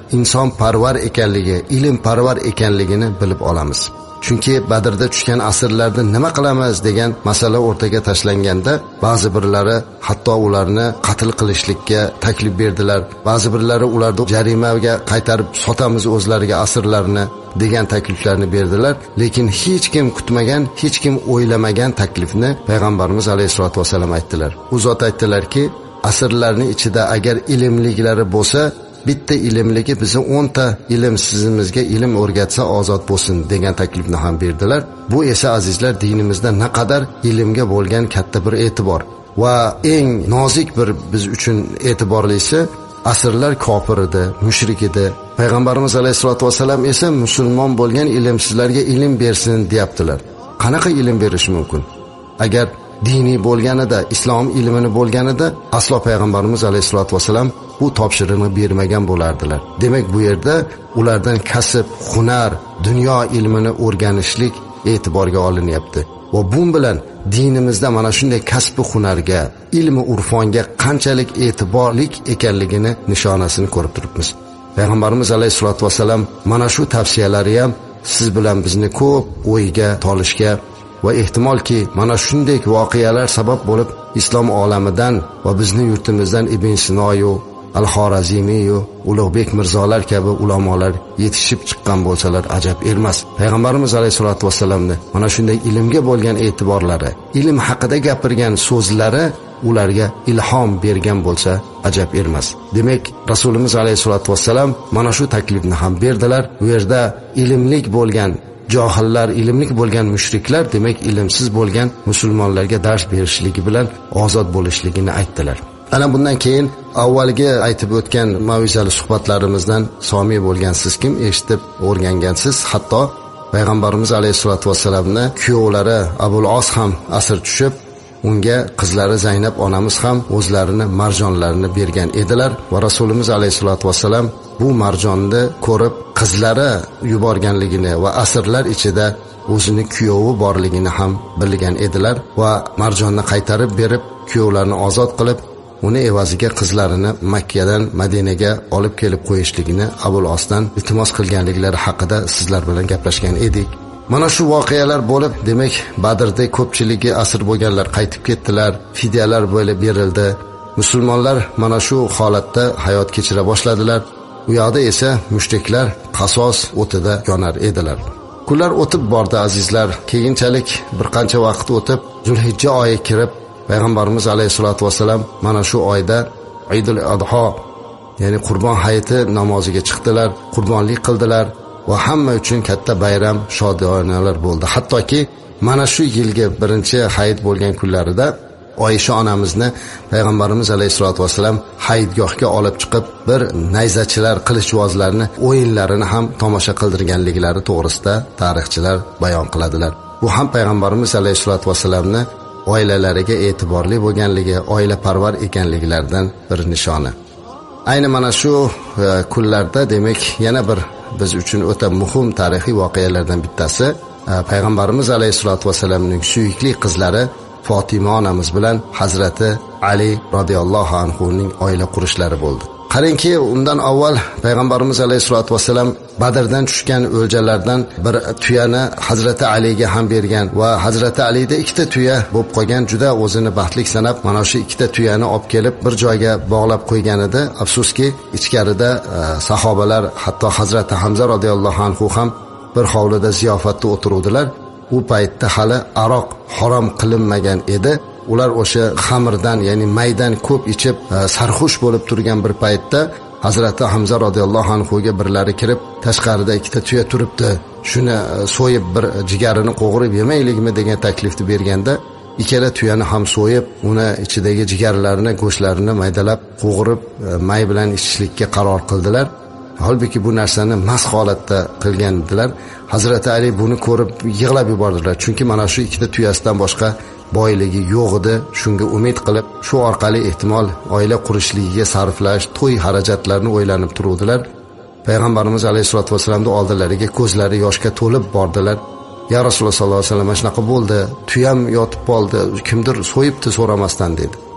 inson parvar ekanligi, ilm parvar ekanligini bilib olamiz. Chunki Badrda tushgan asirlarda nima qilamiz degan masala o'rtaga tashlanganda ba'zi birlari hatto ularni qatl qilishlikka taklif berdilar. Ba'zi birlari ularni jarimaga qaytarib sotamiz o'zlariga asirlarni degan takliflarni berdilar. Lekin hech kim kutmagan, hech kim o'ylamagan taklifni payg'ambarimiz alayhisolatu vasallam aytdilar. U zot aytdilarki, asirlarning ichida agar ilmliklari bo'lsa, bitta ilmligi bizni 10 ta ilmsizimizga ilm o'rgatsa ozod bo'lsin degan taklifni ham berdilar. Bu esa azizlar dinimizda naqadar ilmga bo'lgan katta bir e'tibor va eng nozik bir biz uchun e'tiborlisi, asrlar kofir edi, mushrik edi. Payg'ambarimiz alayhisolatu vasallam esa musulmon bo'lgan ilmsizlarga ilm bersin deyaptilar. Qanaqa ilm berish mumkin? Agar diniy bo'lganida, islom ilmini bo'lganida aslo payg'ambarimiz alayhisolatu vasallam bu topshiriqni bermagan bo'lardilar. Demak, bu yerda ulardan kasb, hunar, dunyo ilmini o'rganishlik e'tiborga olinyapti. Va bu bilan dinimizda mana shunday kasb hunarga, ilmi urfonga qanchalik e'tiborlik ekanligini nishonasini ko'rib turibmiz. Payg'ambarimiz alayhisolatu vasallam mana shu tavsiyalari ham siz bilan bizni ko'p o'yga tolishga va ehtimolki mana shunday voqealar sabab bo'lib islom olamidan va bizning yurtimizdan Ibn Sinoyu, Al-Xorazimiyu, Ulug'bek Mirzolar kabi ulamolar yetishib chiqqan bo'lsalar ajab emas. Payg'ambarimiz alayhisolatu vasallamni mana shunday ilmga bo'lgan e'tiborlari, ilm haqida gapirgan so'zlari ularga ilhom bergan bo'lsa ajab emas. Demak, Rasulimiz alayhisolatu vasallam mana shu taklifni ham berdilar. Bu yerda ilmlik bo'lgan johillar, ilmlik bo'lgan mushriklar demak ilmsiz bo'lgan musulmonlarga dars berishligi bilan ozod bo'lishligini aytdilar. Ana bundan keyin avvalgi aytib o'tgan mavizali suhbatlarimizdan somi bo'lgansiz kim eshitib o'rgangansiz. Hatto payg'ambarimiz alayhisolatu vasallamni kuyovlari Abul Os ham asir tushib, unga qizlari Zaynab onamiz ham o'zlarini marjonlarini bergan edilar va Rasulimiz alayhisolatu vasallam bu marjonni ko'rib qizlari yuborganligini va asirlar ichida o'zini kuyovi borligini ham bilgan edilar va marjonni qaytarib berib kuyovlarni ozod qilib uni evaziga qizlarini Makkadan Madinaga olib kelib qo'yishligini Abul Osdan iltimos qilganliklari haqida sizlar bilan gaplashgan edik. Mana shu voqealar bo'lib, demak Badrda ko'pchiligi asir bo'lganlar qaytib ketdilar, fidyalar bo'lib berildi. Musulmonlar mana shu holatda hayot kechira boshladilar. U yoqda esa mushriklar qasos o'tida yonar edilar. Kunlar o'tib bordi azizlar. Keyinchalik bir qancha vaqt o'tib, Zulhijja oyi kirib, payg'ambarimiz alayhisolatu vasallam mana shu oyda Eidul Adho, ya'ni Qurbon hayiti namoziga chiqdilar, qurbonlik qildilar va hamma uchun katta bayram, shodiyonalar bo'ldi. Hattoki mana shu yilgi birinchi hayit bo'lgan kunlarida Oysha onamizni payg'ambarimiz alayhisolatu vasallam hayitgohga olib chiqib, bir nayzachilar, qilichvozlarni o'yinlarini ham tomosha qildirganliklari to'g'risida tarixchilar bayon qiladilar. Bu ham payg'ambarimiz alayhisolatu vasallamni oilalariga e'tiborli bo'lganligi, oilaparvar ekanliklaridan bir nishoni. Ayni mana shu kunlarda demak yana bir biz uchun o'ta muhim tarixiy voqealardan bittasi payg'ambarimiz alayhisolatu vasallamning suyukli qizlari Fatima onamiz bilan Hazrati Ali radhiyallohu anhu ning oila qurishlari bo'ldi. Qarangki, undan avval payg'ambarimiz alayhisolatu vasallam Badrdan tushgan o'ljalardan bir tuyani Hazrati Aliga ham bergan va Hazrati Alida ikkita tuya bo'lib qolgan, juda o'zini baxtli sanab mana shu ikkita tuyani olib kelib bir joyga bog'lab qo'ygan edi. Afsuski, ichkarida sahobalar, hatto Hazrati Hamza radhiyallohu anhu ham bir hovlida ziyofatda o'tiruvdilar. U paytda hali aroq harom qilinmagan edi. Ular o'sha xamirdan, ya'ni maydan ko'p ichib sarxush bo'lib turgan bir paytda Hazrati Hamza radhiyallohu anhu ga birlari kirib, tashqarida ikkita tuya turibdi, shuni so'yib bir jigarini qo'g'irib yemaylikmi degan taklifni berganda, ikkala tuyani ham so'yib, uni ichidagi jigarlarini, go'shtlarini maydalab qo'g'irib may bilan ichishlikka qaror qildilar. Halbuki bu narsani mast holatda qilgandilar. Hazrati Ali buni ko'rib yig'lab yubordilar. Chunki mana shu ikkita tuyasidan boshqa boyligi yo'q edi. Shunga umid qilib, shu orqali ehtimol oila qurishligiga sarflash, to'y xarajatlarini o'ylanib turuvdilar. Payg'ambarimiz alayhisolatu vasallamning oldilariga ko'zlari yoshga to'lib bordilar. Ya Rasululloh sollallohu alayhi vasallam, shunaqa bo'ldi, tuyam yotib qoldi, kimdir so'yibdi so'ramasdan dedi.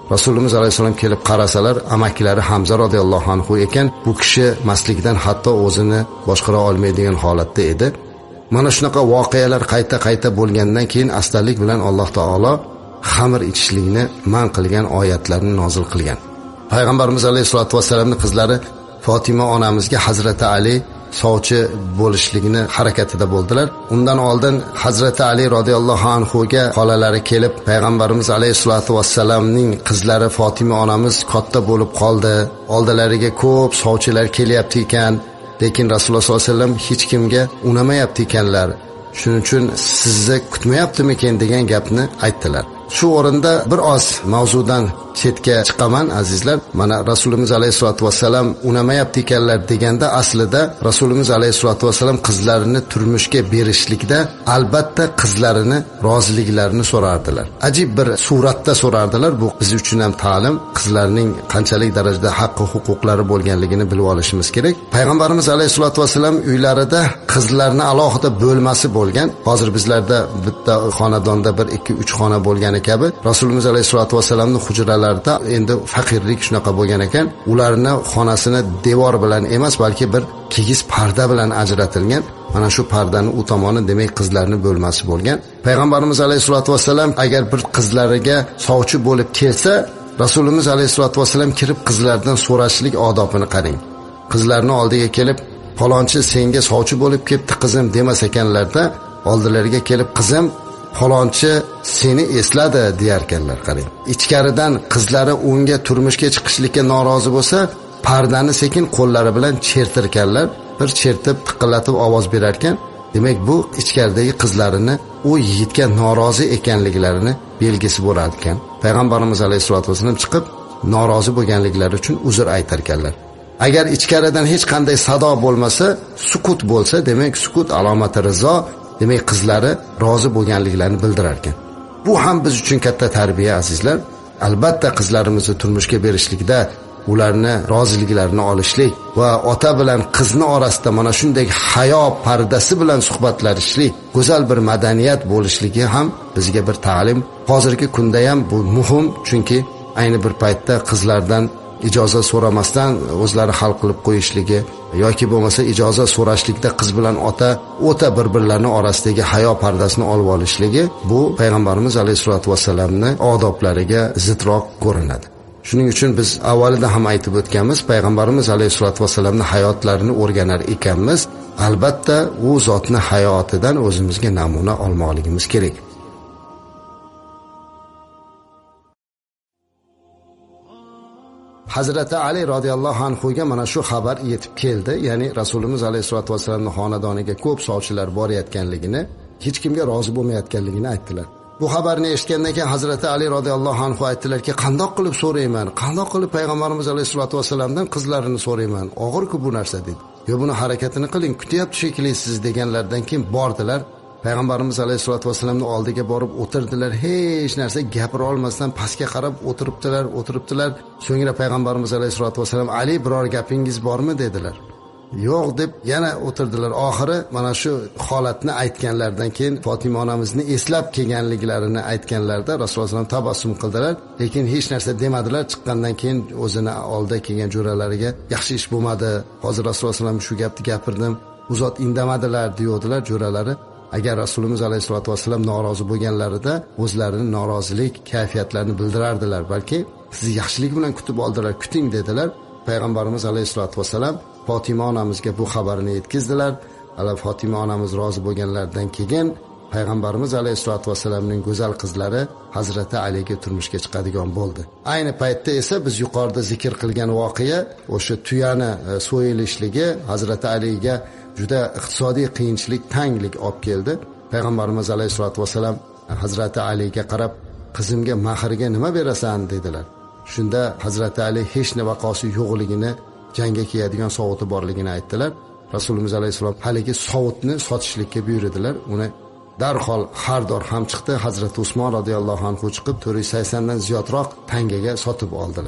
Rasululloh alayhisalom kelib qarasalar, amakilari Hamza radhiyallohu anhu ekan. Bu kishi mastlikdan hatto o'zini boshqara olmaydigan holatda edi. Mana shunaqa voqealar qayta bo'lgandan keyin astalik bilan Alloh taolo xamir ichishlikni man qilgan oyatlarni nozil qilgan. Payg'ambarimiz alayhisolatu vasallamning qizlari Fatima onamizga Hazrati Ali sovchi bo'lishligini harakatida bo'ldilar. Undan oldin Hazrati Ali radhiyallohu anhu ga xolalari kelib, payg'ambarimiz alayhisolatu vasallamning qizlari Fatima onamiz katta bo'lib qoldi. Oldilariga ko'p sovchilar kelyapti ekan, lekin Rasululloh sollallohu alayhi vasallam hech kimga unamayapti ekanlar. Shuning uchun sizni kutmayaptimikin degan gapni aytdilar. Shu o'rinda bir oz mavzudan chetga chiqaman azizlar. Mana Rasulimiz alayhisolatu vasallam unamayapti ekanlar deganda aslida Rasulimiz alayhisolatu vasallam qizlarini turmushga berishlikda albatta qizlarini roziliklarini so'rardilar. Ajib bir suratda so'rardilar. Bu biz uchun ham ta'lim, qizlarning qanchalik darajada haqqi, huquqlari bo'lganligini bilib olishimiz kerak. Payg'ambarimiz alayhisolatu vasallam uylarida qizlarni alohida bo'lmasi bo'lgan. Hozir bizlarda bitta xonadonda 1, 2, 3 xona bo'lgan kabi Rasululloh alayhisolatu vasallamning hujralarida endi faqirlik shunaqa bo'lgan ekan. Ularni xonasini devor bilan emas, balki bir kigiz parda bilan ajratilgan. Mana shu pardani u tomoni demak qizlarning bo'lmasi bo'lgan. Payg'ambarimiz alayhisolatu vasallam agar bir qizlariga sovchi bo'lib kelsa, Rasululloh alayhisolatu vasallam kirib qizlardan so'rashlik odobini qarang. Qizlarning oldiga kelib, "Falonchi senga sovchi bo'lib kelibdi qizim" demas ekanlarda, oldilariga kelib, "Qizim, falonchi seni esladi" deyarkanlar. Qarang, ichkaridan qizlari unga turmushga chiqishlikka norozi bo'lsa, pardani sekin qo'llari bilan chertirkanlar. Bir chertib tiqillatib ovoz berarkan, demak bu ichkaridagi qizlarini u yigitga norozi ekanliklarini belgisi bo'lar ekan. Payg'ambarimiz alayhisolatu vasallam chiqib norozi bo'lganliklari uchun uzr aytarkanlar. Agar ichkaridan hech qanday sado bo'lmasa, sukut bo'lsa, demak sukut alomati rizo, demak qizlari rozi bo'lganliklarini bildirar ekan. Bu ham biz uchun katta tarbiya azizlar. Albatta qizlarimizni turmushga berishlikda ularni roziliklarini olishlik va ota bilan qizni orasida mana shunday hayo pardasi bilan suhbatlashishlik, go'zal bir madaniyat bo'lishligi ham bizga bir ta'lim. Hozirgi kunda ham bu muhim, chunki ayni bir paytda qizlardan ijozat so'ramasdan o'zlari hal qilib qo'yishligi yoki bo'lmasa ijozat so'rashlikda qiz bilan ota o'ta bir-birlarining orasidagi hayo pardasini olib olishligi bu payg'ambarimiz alayhisolatu vasallamning odoblariga zidroq ko'rinadi. Shuning uchun biz avvalida ham aytib o'tganmiz, payg'ambarimiz alayhisolatu vasallamning hayotlarini o'rganar ekanmiz, albatta u zotning hayotidan o'zimizga namuna olmoqligimiz kerak. Hazrati Ali radhiyallohu anhu ga mana shu xabar yetib keldi. Ya'ni Rasululloh alayhisolatu vasallamning xonadoniga ko'p sovchilar borayotganligini, hech kimga rozi bo'lmayotganligini aytdilar. Bu xabarni eshitgandan keyin Hazrati Ali radhiyallohu anhu aytdilarki, "Qandoq qilib so'rayman? Qandoq qilib payg'ambarimiz alayhisolatu vasallamdan qizlarini so'rayman? Og'ir-ku bu narsa" dedi. "Yo, buni harakatini qiling, kutyapti shekilli siz" deganlardan keyin bordilar. Payg'ambarimiz alayhisolatu vasallamning oldiga borib o'tirdilar. Hech narsa gapira olmasdan pastga qarab o'tiribdilar. So'ngra payg'ambarimiz alayhisolatu vasallam, "Ali, biror gapingiz bormi?" dedilar. "Yo'q" deb yana o'tirdilar. Oxiri mana shu holatni aytganlardan keyin Fatima onamizni eslab kelganliklarini aytganlarda Rasululloh sollallohu alayhi vasallam tabassum qildilar, lekin hech narsa demadilar. Chiqqandan keyin o'zini oldiga kelgan jo'ralariga, "Yaxshi ish bo'lmadi. Hozir Rasululloh sollallohu alayhi vasallam shu gapni gapirdim. U zot indamadilar" deyodilar jo'ralari. Agar Rasululloh alayhisolatu vasallam norozi bo'lganlarida o'zlarining norozilik kayfiyatlarini bildirardilar. Balki sizni yaxshilik bilan kutib oldilar, kuting dedilar. Payg'ambarimiz alayhisolatu vasallam Fatima onamizga bu xabarni yetkazdilar. Ala Fatima onamiz rozi bo'lganlardan keyin payg'ambarimiz alayhisolatu vasallamning go'zal qizlari Hazrati Aliga turmushga chiqadigan bo'ldi. Ayni paytda esa biz yuqorida zikr qilgan voqea, o'sha tuyani so'yilishligi Hazrati Aliga juda iqtisodiy qiyinchilik, tanglik olib keldi. Payg'ambarimiz alayhisolatu vasallam Hazrati Aliga qarab, "Qizimga mahrga nima berasan?" dedilar. Shunda Hazrati Ali hech nima vaqosi yo'qligini, jangga kiyadigan sovuti borligini aytdilar. Rasululloh alayhisolam haligi sovutni sotishlikka buyurdilar. Uni darhol xardor ham chiqdi. Hazrati Usmon radhiyallohu anhu chiqib 480 dan ziyodroq tangaga sotib oldilar.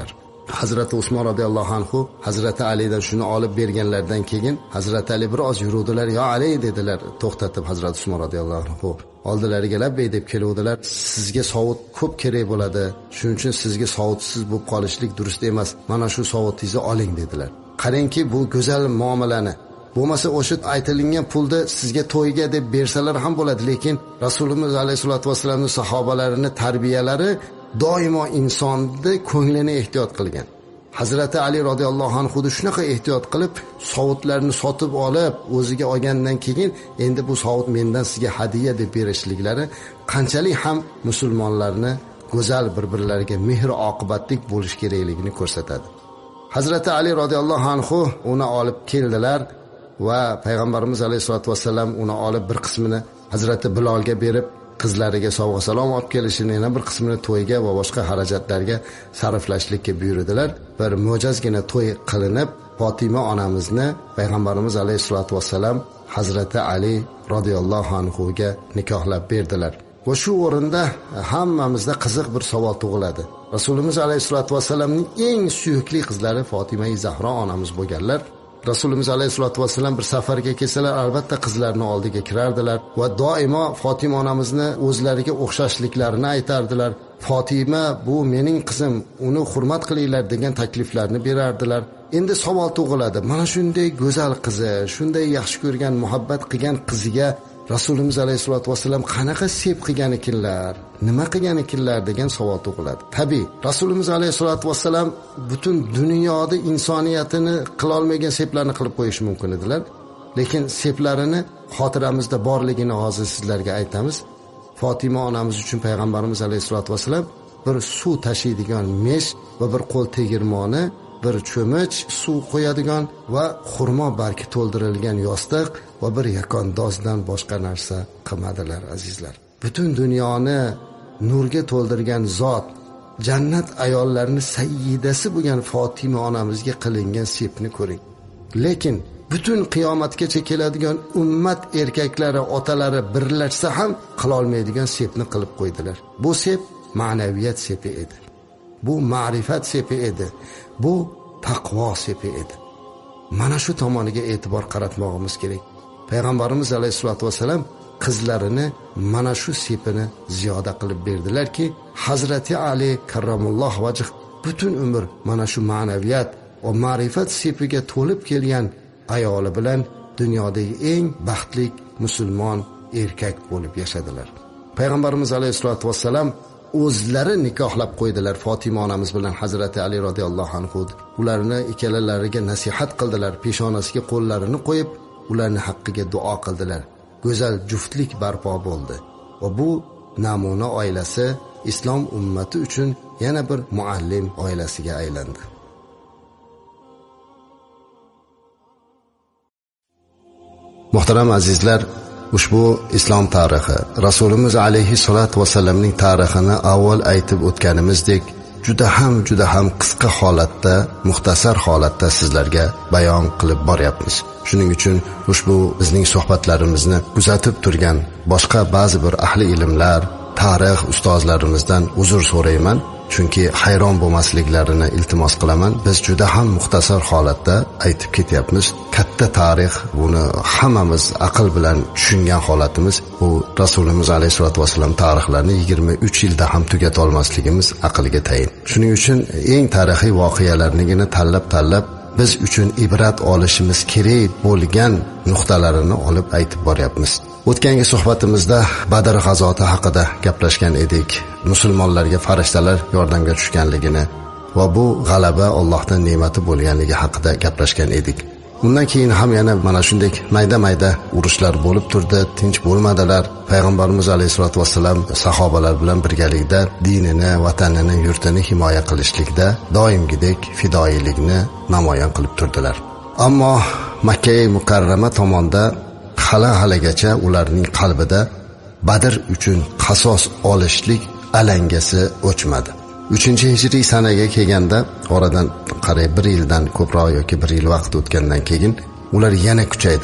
Hazrati Usmon radhiyallohu anhu Hazrati Alidan shuni olib berganlardan keyin Hazrati Ali biroz yuruvdilar. "Ya Ali" dedilar, to'xtatib Hazrati Usmon radhiyallohu anhu oldilariga labbay deb keluvdilar. "Sizga sovut ko'p kerak bo'ladi. Shuning uchun sizga sovutsiz bo'lib qolishlik durust emas. Mana shu sovutingizni oling" dedilar. Qarangki, bu go'zal muomalani bo'lmasa o'sha aytilgan pulni sizga to'yga deb bersalar ham bo'ladi, lekin Rasulimiz alayhisolatu vasallamning sahobalarini tarbiyalari doimo insonni ko'nglini ehtiyot qilgan. Hazrati Ali radhiyallohu anhu shunaqa ehtiyot qilib, sovutlarni sotib olib, o'ziga olgandan keyin endi bu sovut mendan sizga hadiya deb berishliklari qanchalik ham musulmonlarni go'zal bir-birlariga mehr oqibatlik bo'lish kerakligini ko'rsatadi. Hazrati Ali radhiyallohu anhu uni olib keldilar va payg'ambarimiz alayhisolatu vasallam uni olib bir qismini Hazrati Bilolga berib, qizlariga sovg'a salom olib kelishini, yana bir qismini to'yga va boshqa xarajatlarga sarflashlikka buyurdilar. Bir mo'jazgina to'y qilinib, Fatima onamizni payg'ambarimiz alayhisolatu vasallam Hazrati Ali radhiyallohu anhu ga nikohlab berdilar. Va shu o'rinda hammamizda qiziq bir savol tug'iladi. Rasulimiz alayhisolatu vasallamning eng suyukli qizlari Fatima Zahro onamiz bo'lganlar. Rasulimiz alayhisolatu vasallam bir safarga kelsalar, albatta qizlarning oldiga kirardilar va doimo Fatima onamizni o'zlariga o'xshashliklarini aytardilar. Fatima bu mening qizim, uni hurmat qilinglar degan takliflarni berardilar. Endi savol tug'iladi. Mana shunday go'zal qizi, shunday yaxshi ko'rgan, muhabbat qilgan qiziga Rasulimiz alayhisolatu vasallam qanaqa sep qilgan ekanlar, nima qilgan ekanlar degan savol tug'iladi. Tabii Rasulimiz alayhisolatu vasallam butun dunyoda insoniyatini qila olmagan seplarni qilib qo'yish mumkin edilar. Lekin seplarini xotiramizda borligini hozir sizlarga aytamiz. Fatima onamiz uchun payg'ambarimiz alayhisolatu vasallam bir suv tashiydigan mesh va bir qo'l tegirmoni, bir cho'mich suv qo'yadigan va xurmo bargi to'ldirilgan yostiq va bir yakondozdan boshqa narsa qilmadilar azizlar. Butun dunyoni nurga to'ldirgan zot, jannat ayollarining sayyidasi bo'lgan Fatima onamizga qilingan sepni ko'ring. Lekin butun qiyomatgacha keladigan ummat erkaklari, otalari birlashsa ham qila olmaydigan sepni qilib qo'ydilar. Bu sep ma'naviyat sepi edi. Bu ma'rifat sepi edi. Bu taqvo sepi edi. Mana shu tomoniga e'tibor qaratmoqimiz kerak. Payg'ambarimiz alayhisolatu vasallam qizlarini mana shu sepini ziyoda qilib berdilarki, Hazrati Ali karramulloh vajh butun umr mana shu ma'naviyat va ma'rifat sepiga to'lib kelgan ayoli bilan dunyodagi eng baxtli musulmon erkak bo'lib yashadilar. Payg'ambarimiz alayhisolatu vasallam o'zlari nikohlab qo'ydilar Fatima onamiz bilan Hazrati Ali radhiyallohu anhu. Ularni ikkalalariga nasihat qildilar, peshonasiga qo'llarini qo'yib, ularni haqqiga duo qildilar. Go'zal juftlik barpo bo'ldi. Va bu namuna oilasi islom ummati uchun yana bir muallim oilasiga aylandi. Muhtaram azizlar, ushbu islom tarixi, Rasulimiz alayhisolatu vasallamning tarixini avval aytib o'tganimizdek, juda ham qisqa holatda, muxtasar holatda sizlarga bayon qilib boryapmiz. Shuning uchun ushbu bizning suhbatlarimizni kuzatib turgan boshqa ba'zi bir ahli ilmlar, tarix ustozlarimizdan uzr so'rayman. Chunki hayron bo'lmasliklarini iltimos qilaman. Biz juda ham muxtasar holatda aytib ketyapmiz. Katta tarix, buni hammamiz aql bilan tushungan holatimiz, bu Rasulimiz alayhisolatu vasallam tarixlarini 23 yilda ham tugata olmasligimiz aqlga tayin. Shuning uchun eng tarixiy voqealarnigina tanlab biz uchun ibrat olishimiz kerak bo'lgan nuqtalarini olib aytib boryapmiz. O'tgangi suhbatimizda Badr g'azoti haqida gaplashgan edik. Musulmonlarga farishtalar yordamga tushganligini va bu g'alaba Allohning ne'mati bo'lganligi haqida gaplashgan edik. Undan keyin ham yana mana shunday mayda-mayda urushlar bo'lib turdi, tinch bo'lmadilar. Payg'ambarimiz alayhisolatu vasallam sahobalar bilan birgalikda dinini, vatanini, yurtini himoya qilishlikda doimgidek fidoyilikni namoyon qilib turdilar. Ammo Makka mukarrama tomonda hali-haligacha ularning qalbida Badr uchun qasos olishlik alangasi o'chmadi. 3-hijriy sanaga kelganda, oradan qariyb 1 yildan ko'proq yoki 1 yil vaqt o'tgandan keyin ular yana kuchaydilar.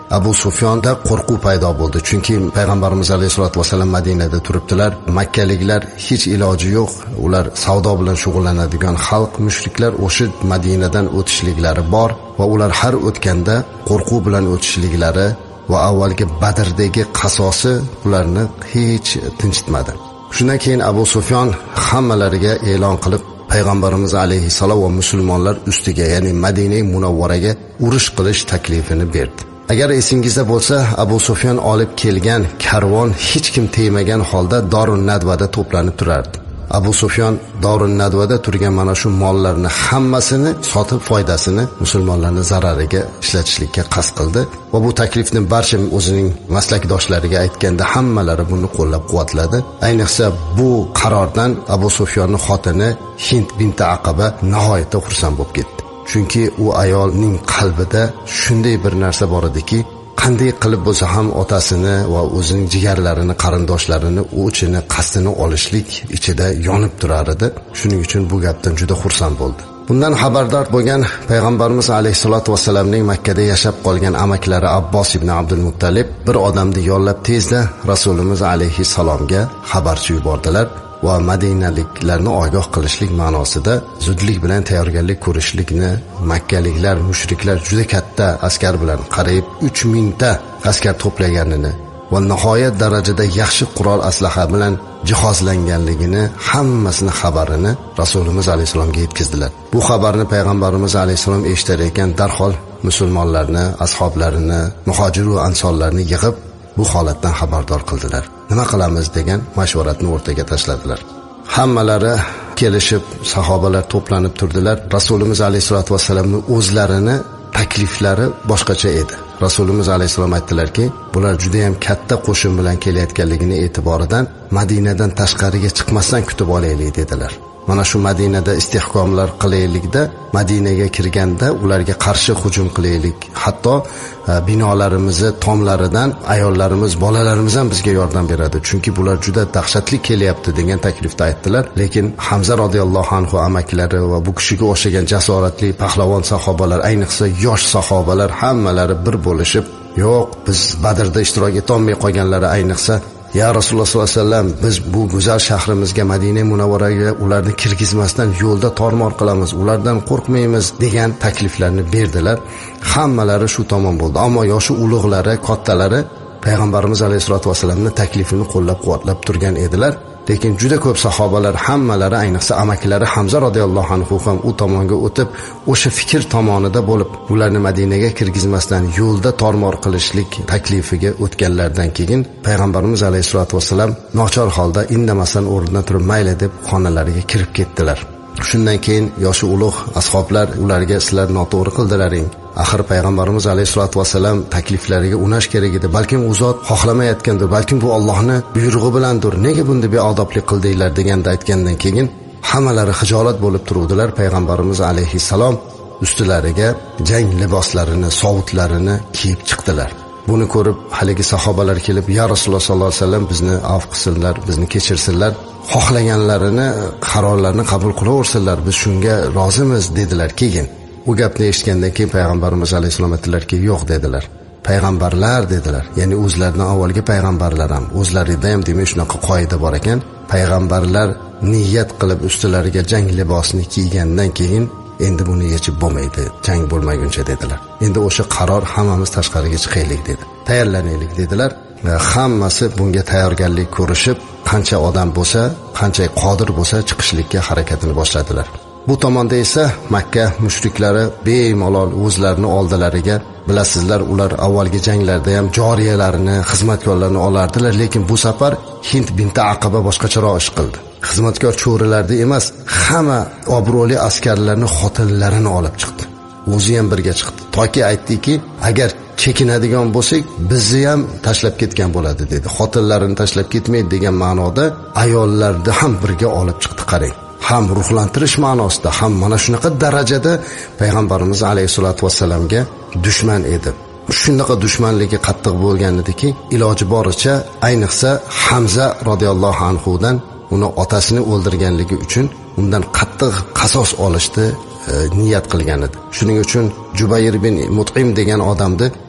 Abu Sufyonda qo'rquv paydo bo'ldi. Chunki payg'ambarimiz alayhisolatu vasallam Madinada turibdilar. Makkaliklar hech iloji yo'q. Ular savdo bilan shug'ullanadigan xalq, mushriklar o'sha Madinadan o'tishliklari bor va ular har o'tganda qo'rquv bilan o'tishliklari va avvalgi Badrdagi qasosi ularni hech tinchitmadi. Shundan keyin Abu Sufyon hammalariga e'lon qilib, payg'ambarimiz alayhissalom va musulmonlar ustiga, ya'ni Madina Munavvaraga urush qilish taklifini berdi. Agar esingizda bo'lsa, Abu Sufyon olib kelgan karvon hech kim tegmagan holda Dorun Nadvada to'planib turardi. Abu Sufyon Dorun Nadvada turgan mana shu mollarni hammasini sotib foydasini musulmonlarning zarariga ishlatishlikka qasd qildi va bu taklifni barcha o'zining maslakdoshlariga aytganda hammalari buni qo'llab-quvvatladi. Ayniqsa bu qarordan Abu Sufyonning xotini Hind binti Aqaba nihoyatda xursand bo'lib ketdi. Chunki u ayolning qalbida shunday bir narsa bor ediki, qanday qilib bo'lsa ham otasini va o'zining jigarlarini, qarindoshlarini o'chini, qasdini olishlik ichida yonib turar edi. Shuning uchun bu gapdan juda xursand bo'ldi. Bundan xabardor bo'lgan payg'ambarimiz alayhisolatu vasallamning Makkada yashab qolgan amaklari Abbos ibn Abdul Muttalib bir odamni yollab tezda Rasulimiz alayhissalomga xabarchi yubordilar va madinaliklarni ogoh qilishlik ma'nosida zudlik bilan tayyorgarlik ko'rishlikni, makkaliklar, mushriklar juda katta askar bilan qariyb 3000 ta askar to'plaganini va nihoyat darajada yaxshi qurol aslaha bilan jihozlanganligini hammasini xabarini Rasulimiz alayhisalomga yetkazdilar. Bu xabarni payg'ambarimiz alayhisalom eshitar ekan, darhol musulmonlarni, ashoblarini, muhojir va ansorlarni yig'ib bu holatdan xabardor qildilar. Nima qilamiz degan mashvaratni o'rtaga tashladilar. Hammalari kelishib, sahobalar to'planib turdilar. Rasulimiz alayhisolatu vasallamning o'zlarini takliflari boshqacha edi. Rasulimiz alayhisalom aytdilarki, bular juda ham katta qo'shin bilan kelayotganligini e'tiboridan Madinadan tashqariga chiqmasdan kutib olaylik dedilar. Mana shu Madinada istehkomlar qilaylikda, Madinaga kirganda ularga qarshi hujum qilaylik. Hatto binolarimizni tomlaridan ayollarimiz, bolalarimiz ham bizga yordam beradi. Chunki bular juda dahshatli kelyapti degan taklifda aytdilar. Lekin Hamza radhiyallohu anhu amaklari va bu kishiga o'xshagan jasoratli pahlavon sahobalar, ayniqsa yosh sahobalar hammalari bir bo'lishib, yo'q, biz Badrda ishtirok eta olmay qolganlari ayniqsa Ya Rasululloh sollallohu alayhi vasallam, biz bu go'zal shahrimizga, Madina Munavvaraga ularni kirgizmasdan yo'lda tormor qilamiz, ulardan qo'rqmaymiz degan takliflarni berdilar. Hammalari shu tomon bo'ldi. Ammo yoshi ulug'lari, kattalari payg'ambarimiz alayhisolatu vasallamning taklifini qo'llab-quvvatlab turgan edilar. Lekin juda ko'p sahobalar hammalari, ayniqsa amakilari Hamza radhiyallohu anhu ham u tomonga o'tib, o'sha fikr tomonida bo'lib, ularni Madinaga kirgizmasdan yo'lda tormor qilishlik taklifiga o'tganlardan keyin payg'ambarimiz alayhisolatu vasallam nochor holda indamasdan o'rnidan turib mayli deb xonalariga kirib ketdilar. Shundan keyin yoshi ulug' ashoblar ularga sizlar noto'g'ri qildilaring. Axir payg'ambarimiz alayhisolatu vasallam takliflariga unash kerak edi. Balkim u zot xohlamayotgandir, balkim bu Allohning buyrug'i bilandir. Nega bunda beodoblik qildinglar deganda aytgandan keyin hammalari xijolat bo'lib turuvdilar. Payg'ambarimiz alayhissalom ustilariga jang liboslarini, sovutlarini kiyib chiqdilar. Buni ko'rib haligi sahobalar kelib, "Ya Rasululloh sollallohu alayhi vasallam, bizni afv qilsinlar, bizni kechirsinlar, xohlaganlarini, qarorlarini qabul qilaversinlar, biz shunga rozimiz" dedilar. Keyin bu gapni eshitgandan keyin payg'ambarimiz alayhisalom aytdilarki, "Yo'q" dedilar. Payg'ambarlar dedilar. Ya'ni o'zlaridan avvalgi payg'ambarlar ham, o'zlarida ham demak shunaqa qoida bor ekan. Payg'ambarlar niyat qilib ustilariga jang libosini kiygandan keyin endi buni yechib bo'lmaydi, jang bo'lmaguncha dedilar. Endi o'sha qaror hammamiz tashqariga chiqaylik dedi. Tayyorlanaylik dedilar. Hammasi bunga tayyorgarlik ko'rishib, qancha odam bo'lsa, qancha qodir bo'lsa chiqishlikka harakatini boshladilar. Bu tomonda esa Makka mushriklari bemalol o'zlarini oldilariga, bilasizlar, ular avvalgi janglarda ham joriyalarini, xizmatkorlarni olardilar, lekin bu safar Hind binti Aqaba boshqacharoq ish qildi. Xizmatkor cho'rilarni emas, hamma obro'li askarlarni xotinlarini olib chiqdi. O'zi ham birga chiqdi. Toki aytdiki, agar chekinadigan bo'lsak, bizni ham tashlab ketgan bo'ladi dedi. Xotinlarini tashlab ketmaydi degan ma'noda ayollarni ham birga olib chiqdi. Qarang, ham ruhlantirish ma'nosida, ham mana shunaqa darajada payg'ambarimiz alayhisolatu vasallamga dushman edi. Shunaqa dushmanligi qattiq bo'lgan ediki, iloji boricha ayniqsa Hamza radhiyallohu anhu dan uni otasini o'ldirganligi uchun undan qattiq qasos olishni niyat qilgan edi. Shuning uchun Jubayr bin Mut'im degan odamni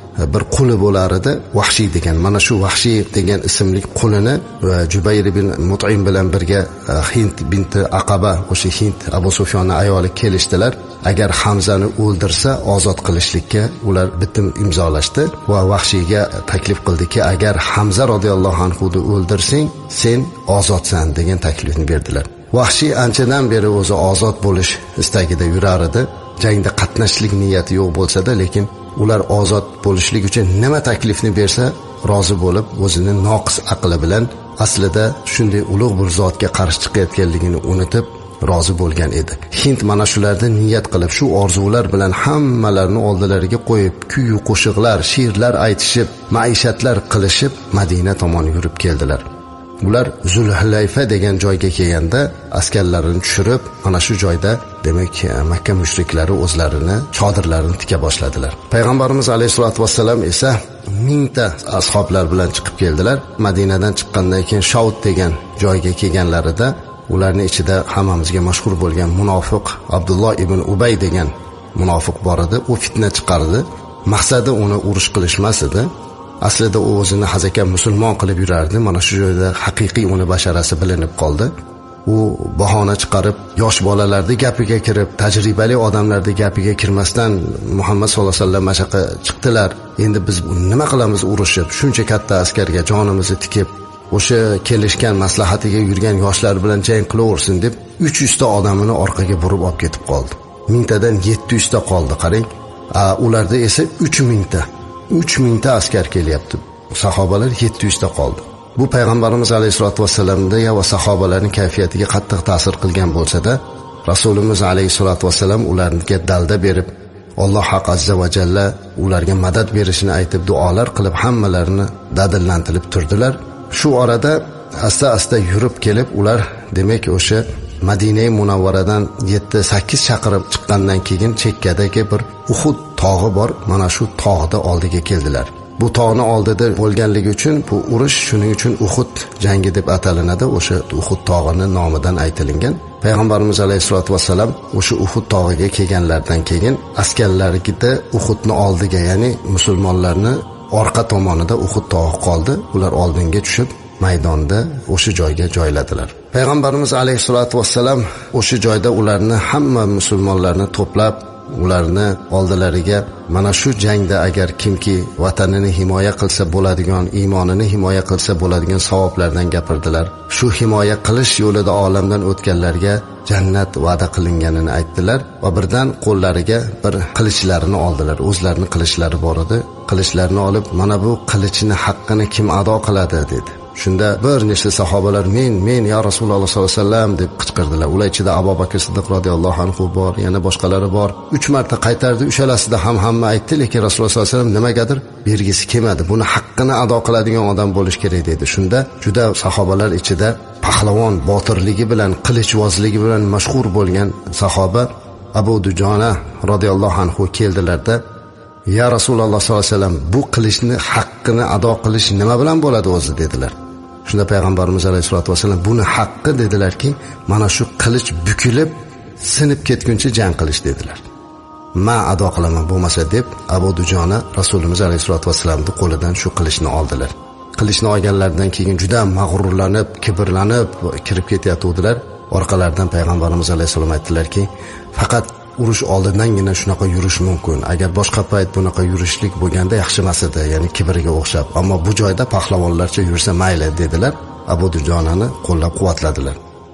bir quli bo'lar edi, Vahshiy degan. Mana shu Vahshiy degan ismli qulini Jubayr ibn Mut'im bilan birga Hind binti Aqaba, o'sha Hind Abu Sufyonning ayoli kelishdilar. Agar Hamzani o'ldirsa ozod qilishlikka ular bitim imzolashdi va Vahshiyga taklif qildiki, agar Hamza radhiyallohu anhu ni o'ldirsang, sen ozodsan degan taklifni berdilar. Vahshiy anchadan beri o'zi ozod bo'lish istagida yurar edi. Jangda qatnashlik niyati yo'q bo'lsa-da, lekin ular ozod bo'lishlik uchun nima taklifni bersa rozi bo'lib, o'zining noqis aqli bilan aslida shunday ulug' bir zotga qarshi chiqayotganligini unutib rozi bo'lgan edi. Hind mana shularda niyat qilib, shu orzular bilan hammalarini oldilariga qo'yib, kuy qo'shiqlar, she'rlar aytishib, maishatlar qilishib Madina tomon yurib keldilar. Ular Zulhulayfa degan joyga kelganda askarlarini tushirib, mana shu joyda demak Makka mushriklari o'zlarini chodirlarini tika boshladilar. Payg'ambarimiz alayhisolatu vassalam esa 1000 ta ashoblar bilan chiqib keldilar. Madinadan chiqqandan keyin Shaud degan joyga kelganlarida ularning ichida hammamizga mashhur bo'lgan munofiq Abdulloh ibn Ubay degan munofiq bor edi. U fitna chiqardi. Maqsadi uni urush qilishmas edi. Aslida u o'zini hazaka musulmon qilib yurardi. Mana shu joyda haqiqiy uni basharasi bilinib qoldi. U bahona chiqarib, yosh bolalarning gapiga kirib, tajribali odamlarning gapiga kirmasdan Muhammad sollallohu alayhi vasallam mashaqa chiqdilar. Endi biz nima qilamiz urushib? Shuncha katta askarga jonimizni tikib, o'sha kelishgan maslahatiga yurgan yoshlar bilan jang qilaversin deb 300 ta odamini orqaga burib olib ketib qoldi. 1000 tadan 700 ta qoldi, qarang. Ularda esa 3000 ta 3000 ta askar kelyapti. Sahobalar 700 ta qoldi. Bu payg'ambarimiz alayhisolatu vassalamda va sahobalarning kayfiyatiga qattiq ta'sir qilgan bo'lsa-da, Rasulimiz alayhisolatu vassalam ularga dalda berib, Alloh haq azza va jalla ularga madad berishini aytib, duolar qilib hammalarini dadillantirib turdilar. Shu orada asta-asta yurib kelib, ular demak o'sha Madina Munavvaradan 7-8 chaqirim chiqqandan keyin chekkadagi bir Uhud tog'i bor. Mana shu tog'da oldiga keldilar. Bu tog'ni oldida bo'lganligi uchun bu urush shuning uchun Uhud jangi deb atalinadi. O'sha Uhud tog'ining nomidan aytilgan. Payg'ambarimiz alayhisolatu vassalam o'sha Uhud tog'iga kelganlardan keyin askarlarida Uhudning oldiga, ya'ni musulmonlarning orqa tomonida Uhud tog'i qoldi. Ular oldinga tushib maydonda o'sha joyga joyladilar. Payg'ambarimiz alayhisolatu vassalam o'sha joyda ularni hamma musulmonlarni to'plab, ularni oldilariga mana shu jangda agar kimki vatanini himoya qilsa bo'ladigan, iymonini himoya qilsa bo'ladigan savoblardan gapirdilar. Shu himoya qilish yo'lida olamdan o'tganlarga jannat va'da qilinganini aytdilar va birdan qo'llariga bir qilichlarini oldilar. O'zlarining qilichlari bor edi. Qilichlarini olib, mana bu qilichni haqqini kim ado qiladi dedi. Shunda bir nechta sahobalar men ya Rasululloh sollallohu alayhi vasallam deb qichqirdilar. Ular ichida Abu Bakr Siddiq radhiyallohu anhu bor, yana boshqalari bor. 3 marta qaytardi. Ushalasida hamma aytdi, lekin Rasululloh sollallohu alayhi vasallam nimagadir bergisi kelmadi. Buni haqqini ado qiladigan odam bo'lish kerak dedi. Shunda juda sahobalar ichida pahlavon, botirligi bilan, qilichvozligi bilan mashhur bo'lgan sahoba Abu Dujona radhiyallohu anhu keldilarda, "Ya Rasululloh sollallohu alayhi vasallam, bu qilichni haqqini ado qilish nima bilan bo'ladi o'zi?" dedilar. Shunda payg'ambarimiz alayhisolatu vasallam buni haqqi dedilarki, mana shu qilich bukilib sinib ketguncha jang qilish dedilar. "Men ado qilaman bo'lmasa" deb Abu Dujona Rasulimiz alayhisolatu vasallamning qo'lidan shu qilichni oldilar. Qilichni olganlardan keyin juda mag'rurlanib, kibrlanib kirib ketayotdilar. Orqalaridan payg'ambarimiz alayhisolam aytdilarki, "Faqat urush oldingina shunaqa yurish mumkin. Agar boshqa payt bunaqa yurishlik bo'lganda yaxshi emas edi, ya'ni kibriga o'xshab. Ammo bu joyda pahlavonlarcha yursa mayli" dedilar. Abu Dujonani qo'llab-quvvatladilar.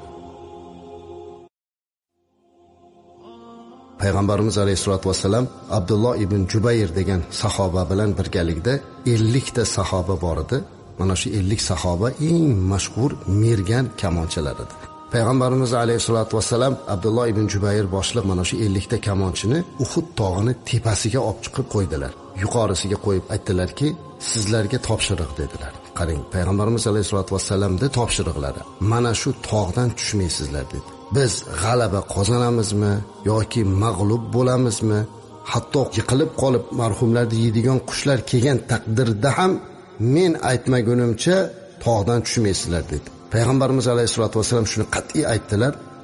Payg'ambarimiz alayhisolatu vasallam Abdulloh ibn Jubayr degan sahoba bilan birgalikda 50 ta sahoba bor edi. Mana shu 50 sahoba eng mashhur mergan kamonchilar edi. Payg'ambarimiz alayhisolatu vasallam Abdulloh ibn Jubayr boshliq mana shu 50 ta kamonchini Uhud tog'ini tepasiga olib chiqib qo'ydilar. Yuqorisiga qo'yib aytdilarki, "Sizlarga topshiriq" dedilar. Qarang, payg'ambarimiz alayhisolatu vasallamning topshiriqlari. "Mana shu tog'dan tushmaysizlar" dedi. Biz g'alaba qozonamizmi yoki mag'lub bo'lamizmi, hatto yiqilib qolib marhumlarni yeydigan qushlar kelgan taqdirda ham men aytmagunimcha tog'dan tushmaysizlar dedi. Payg'ambarimiz alayhisolatu vasallam shuni qat'iy aytdilar.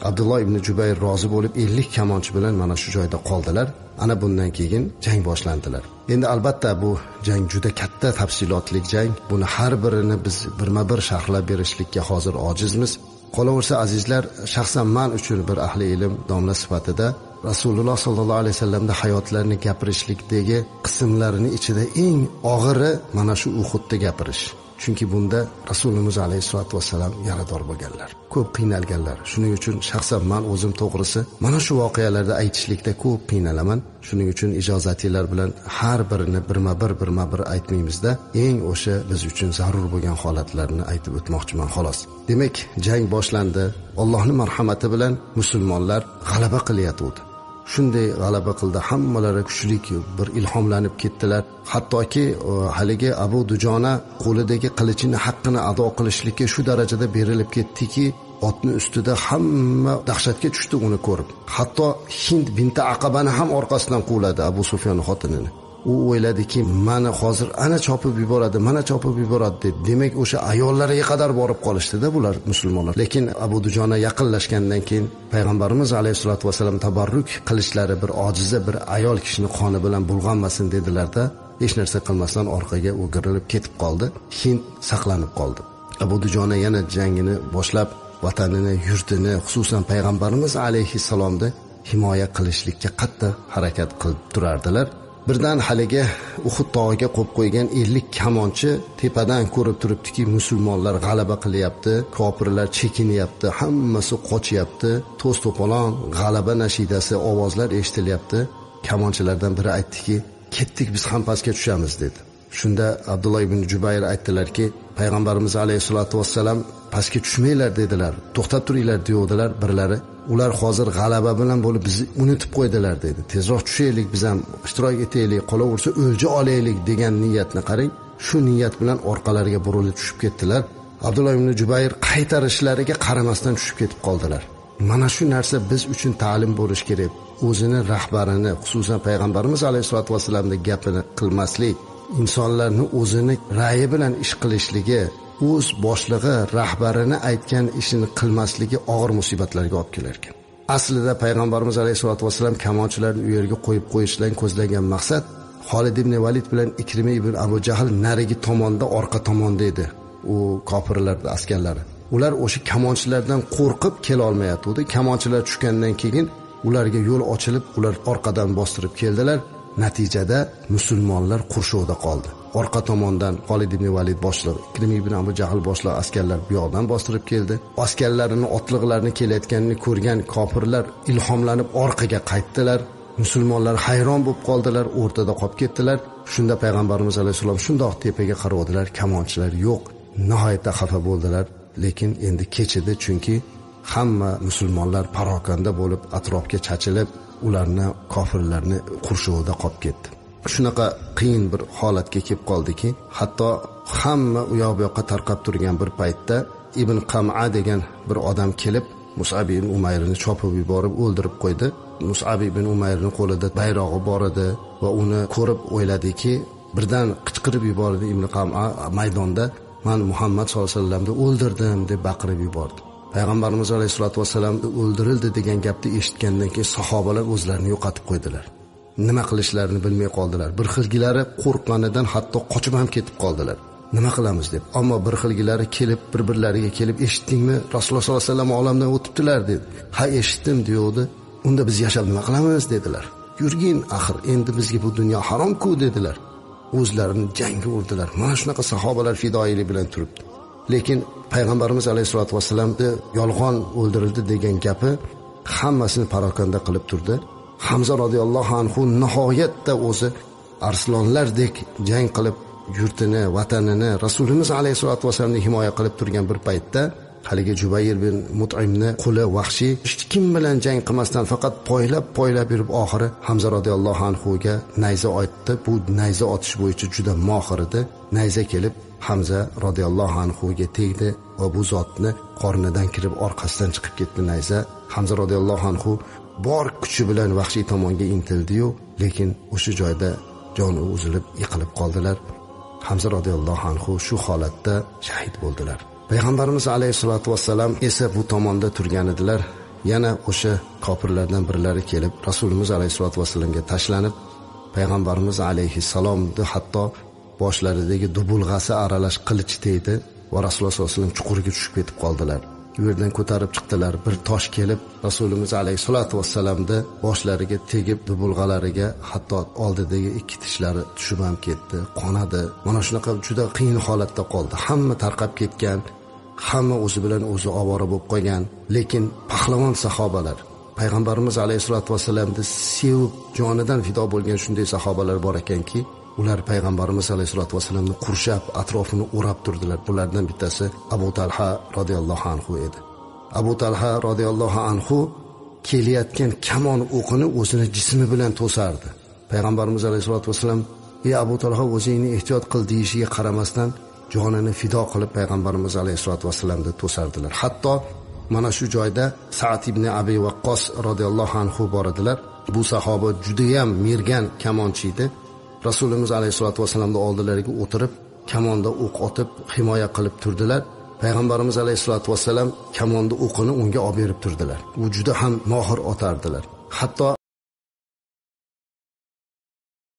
Abdulloh ibn Jubayr rozi bo'lib 50 kamonchi bilan mana shu joyda qoldilar. Ana bundan keyin jang boshlandilar. Endi albatta bu jang juda katta tafsilotli jang. Buni har birini biz birma-bir sharhlab berishlikka hozir ojizmiz. Qolaversa azizlar, shaxsan men uchun bir ahli ilm domla sifatida Rasululloh sollallohu alayhi vasallamda hayotlarini gapirishlikdagi qismlarini ichida eng og'iri mana shu Uhudda gapirish. Chunki bunda Rasulimiz alayhisolatu vasallam yarador bo'lganlar, ko'p qiynalganlar. Shuning uchun shaxsan men o'zim to'g'risi mana shu voqealarda aytishlikda ko'p qiynalaman. Shuning uchun ijozatinglar bilan har birini birma-bir aytmaymizda, eng o'sha biz uchun zarur bo'lgan holatlarni aytib o'tmoqchiman xolos. Demak, jang boshlandi. Allohning marhamati bilan musulmonlar g'alaba qilyapti. Shunday g'alaba qildi, hammalari kuchli bir ilhomlanib ketdilar. Hattoki haligi Abu Dujona qo'lidagi qilichini haqqini ado qilishlikka shu darajada berilib ketdiki, otning ustida hamma dahshatga tushdi uni ko'rib. Hatto Hind binti Aqabani ham orqasidan quvladi Abu Sufyonning xotinini. U o'yladiki, meni hozir ana chopib yuboradi, mana chopib yuboradi deb. Demak, o'sha ayollariga qadar borib qolishdi-da bular musulmonlar. Lekin Abu Dujona yaqinlashgandan keyin payg'ambarimiz alayhisolatu vasallam tabarruk qilishlari bir ojiza bir ayol kishini qoni bilan bulg'anmasin dedilar-da, hech narsa qilmasdan orqaga o'girilib ketib qoldi. Hind saqlanib qoldi. Abu Dujona yana jangini boshlab, vatanini, yurtini, xususan payg'ambarimiz alayhissalomni himoya qilishlikka qattiq harakat qilib turardilar. Birdan haligi Uhud tog'iga qo'yib qo'ygan 50 kamonchi tepadan ko'rib turibdiki, musulmonlar g'alaba qilyapti, kofirlar chekinyapti, hammasi qochyapti, to's-to'polon g'alaba nashidasi ovozlar eshitilyapti. Kamonchilardan biri aytdiki, "Ketdik, biz ham pastga tushamiz" dedi. Shunda Abdulloh ibn Jubayr aytdilarki, payg'ambarimiz alayhisolatu vassalam pastga tushmanglar dedilar. To'xtab turinglar deydilar birlari. Ular hozir g'alaba bilan bo'lib bizni unutib qo'ydilar dedi. Tezroq tushaylik, biz ham ishtirok etaylik, qolaversa o'lja olaylik degan niyatni qarang. Shu niyat bilan orqalariga burilib tushib ketdilar. Abdulloh ibn Jubayr qaytarishlariga qaramasdan tushib ketib qoldilar. Mana shu narsa biz uchun ta'lim bo'lish kerak. O'zini rahbarini, xususan payg'ambarimiz alayhisolatu vasallamning gapini qilmaslik, insonlarni o'zini ra'yi bilan ish qilishligi, o'z boshlig'i rahbarini aytgan ishini qilmasligi og'ir musibatlarga olib kelar ekan. Aslida payg'ambarimiz alayhisolatu vasallam kamonchilarni u yerga qo'yib qo'yishdan ko'zlagan maqsad Xolid ibn Valid bilan Ikrima ibn Abu Jahl narigi tomonda, orqa tomonda edi. U kofirlar askarlari. Ular o'sha kamonchilardan qo'rqib kela olmayotdi. Kamonchilar tushgandan keyin ularga yo'l ochilib, ular orqadan bostirib keldilar. Natijada musulmonlar qurshovda qoldi. Orqa tomondan Xolid ibn Valid boshliq, Ikrima ibn Abu Jahl boshliq askarlar bu yoqdan bostirib keldi. Askarlarini, otliqlarini kelayotganini ko'rgan kofirlar ilhomlanib orqaga qaytdilar. Musulmonlar hayron bo'lib qoldilar, o'rtada qolib ketdilar. Shunda payg'ambarimiz alayhisalom shundoq tepaga qaradilar, kamonchilar yo'q. Nihoyatda xafa bo'ldilar, lekin endi kechidi, chunki hamma musulmonlar parokanda bo'lib atrofga chachilib, ularni kofirlarni qurshovida qolib ketdi. Shunaqa qiyin bir holatga kelib qoldiki, hatto hamma u yoq bu yoqqa tarqab turgan bir paytda Ibn Qam'a degan bir odam kelib Mus'ab ibn Umayrni chopib yuborib o'ldirib qo'ydi. Mus'ab ibn Umayrning qo'lida bayrog'i bor edi va uni ko'rib o'yladiki, birdan qichqirib yubordi Ibn Qam'a maydonda, "Men Muhammad sollallohu alayhi vasallamni o'ldirdim" deb baqirib yubordi. Payg'ambarimiz alayhisolatu vasallam o'ldirildi degan gapni eshitgandan keyin sahobalar o'zlarini yo'qotib qo'ydilar. Nima qilishlarini bilmay qoldilar. Bir xilgilari qo'rqqanidan hatto qochib ham ketib qoldilar. Nima qilamiz deb. Ammo bir xilgilari kelib, bir-birlariga kelib, "Eshitdingmi? Rasululloh sollallohu alayhi vasallam olamdan o'tibdilar" dedi. "Ha, eshitdim" deydi. "Unda biz yashab nima qilamiz?" dedilar. "Yurgin, axir endi bizga bu dunyo harom-ku" dedilar. O'zlarini jangga urdilar. Mana shunaqa sahobalar fidoyilik bilan turibdi. Lekin payg'ambarimiz alayhisolatu vasallamni yolg'on o'ldirildi degan gapi hammasini parokanda qilib turdi. Hamza radhiyallohu anhu nihoyatda o'zi arslonlardek jang qilib yurtini, vatanini, Rasulimiz alayhisolatu vasallamni himoya qilib turgan bir paytda haligi Jubayr bin Mut'imni quli Vahshiy hech kim bilan jang qilmasdan faqat poylab yurib oxiri Hamza radhiyallohu anhuga nayza otdi. Bu nayza otish bo'yicha juda mohir edi. Nayza kelib Hamza radhiyallohu anhuga tegdi va bu zotni qornidan kirib orqasidan chiqib ketdi nayza. Hamza radhiyallohu anhu bor kuchi bilan Vahshiy tomonga intildi-yu, lekin o'sha joyda joni uzilib yiqilib qoldilar. Hamza radhiyallohu anhu shu holatda shahid bo'ldilar. Payg'ambarimiz alayhisolatu vasallam esa bu tomonda turgan edilar. yana o'sha kofirlardan birlari kelib Rasulimiz alayhisolatu vasallamga tashlanib, payg'ambarimiz alayhissalomni hatto boshlaridagi dubulg'asi aralash qilich tegdi va Rasululloh sollallohu alayhi vasallam chuqurga tushib ketib qoldilar. U yerdan ko'tarib chiqdilar. Bir tosh kelib Rasulimiz alayhisolatu vasallamni boshlariga tegib, dubulg'alariga hatto oldidagi ikki tishlari tushib ham ketdi, qonadi. Mana shunaqa juda qiyin holatda qoldi. Hamma tarqab ketgan, hamma o'zi bilan o'zi ovora bo'lib qolgan, lekin pahlavon sahobalar, payg'ambarimiz alayhisolatu vasallamni sevib jonidan fido bo'lgan shunday sahobalar bor ekanki, ular payg'ambarimiz alayhisolatu vasallamni qurshab atrofini o'rab turdilar. Bulardan bittasi Abu Talha radhiyallohu anhu edi. Abu Talha radhiyallohu anhu kelayotgan kamon o'qini o'zini jismi bilan to'sardi. Payg'ambarimiz alayhisolatu vasallam "Ey Abu Talha, o'zingni ehtiyot qil" deyishiga qaramasdan jonini fido qilib payg'ambarimiz alayhisolatu vasallamni to'sardilar. Hatto mana shu joyda Sa'd ibn Abi Waqqos radhiyallohu anhu bor edilar. Bu sahoba juda ham mergan kamonchi edi. Rasulimiz alayhisolatu vasallamning oldilariga o'tirib, kamonda o'q otib, himoya qilib turdilar. Payg'ambarimiz alayhisolatu vasallam kamonda o'qini unga olib berib turdilar. U juda ham mohir otardilar. Hatto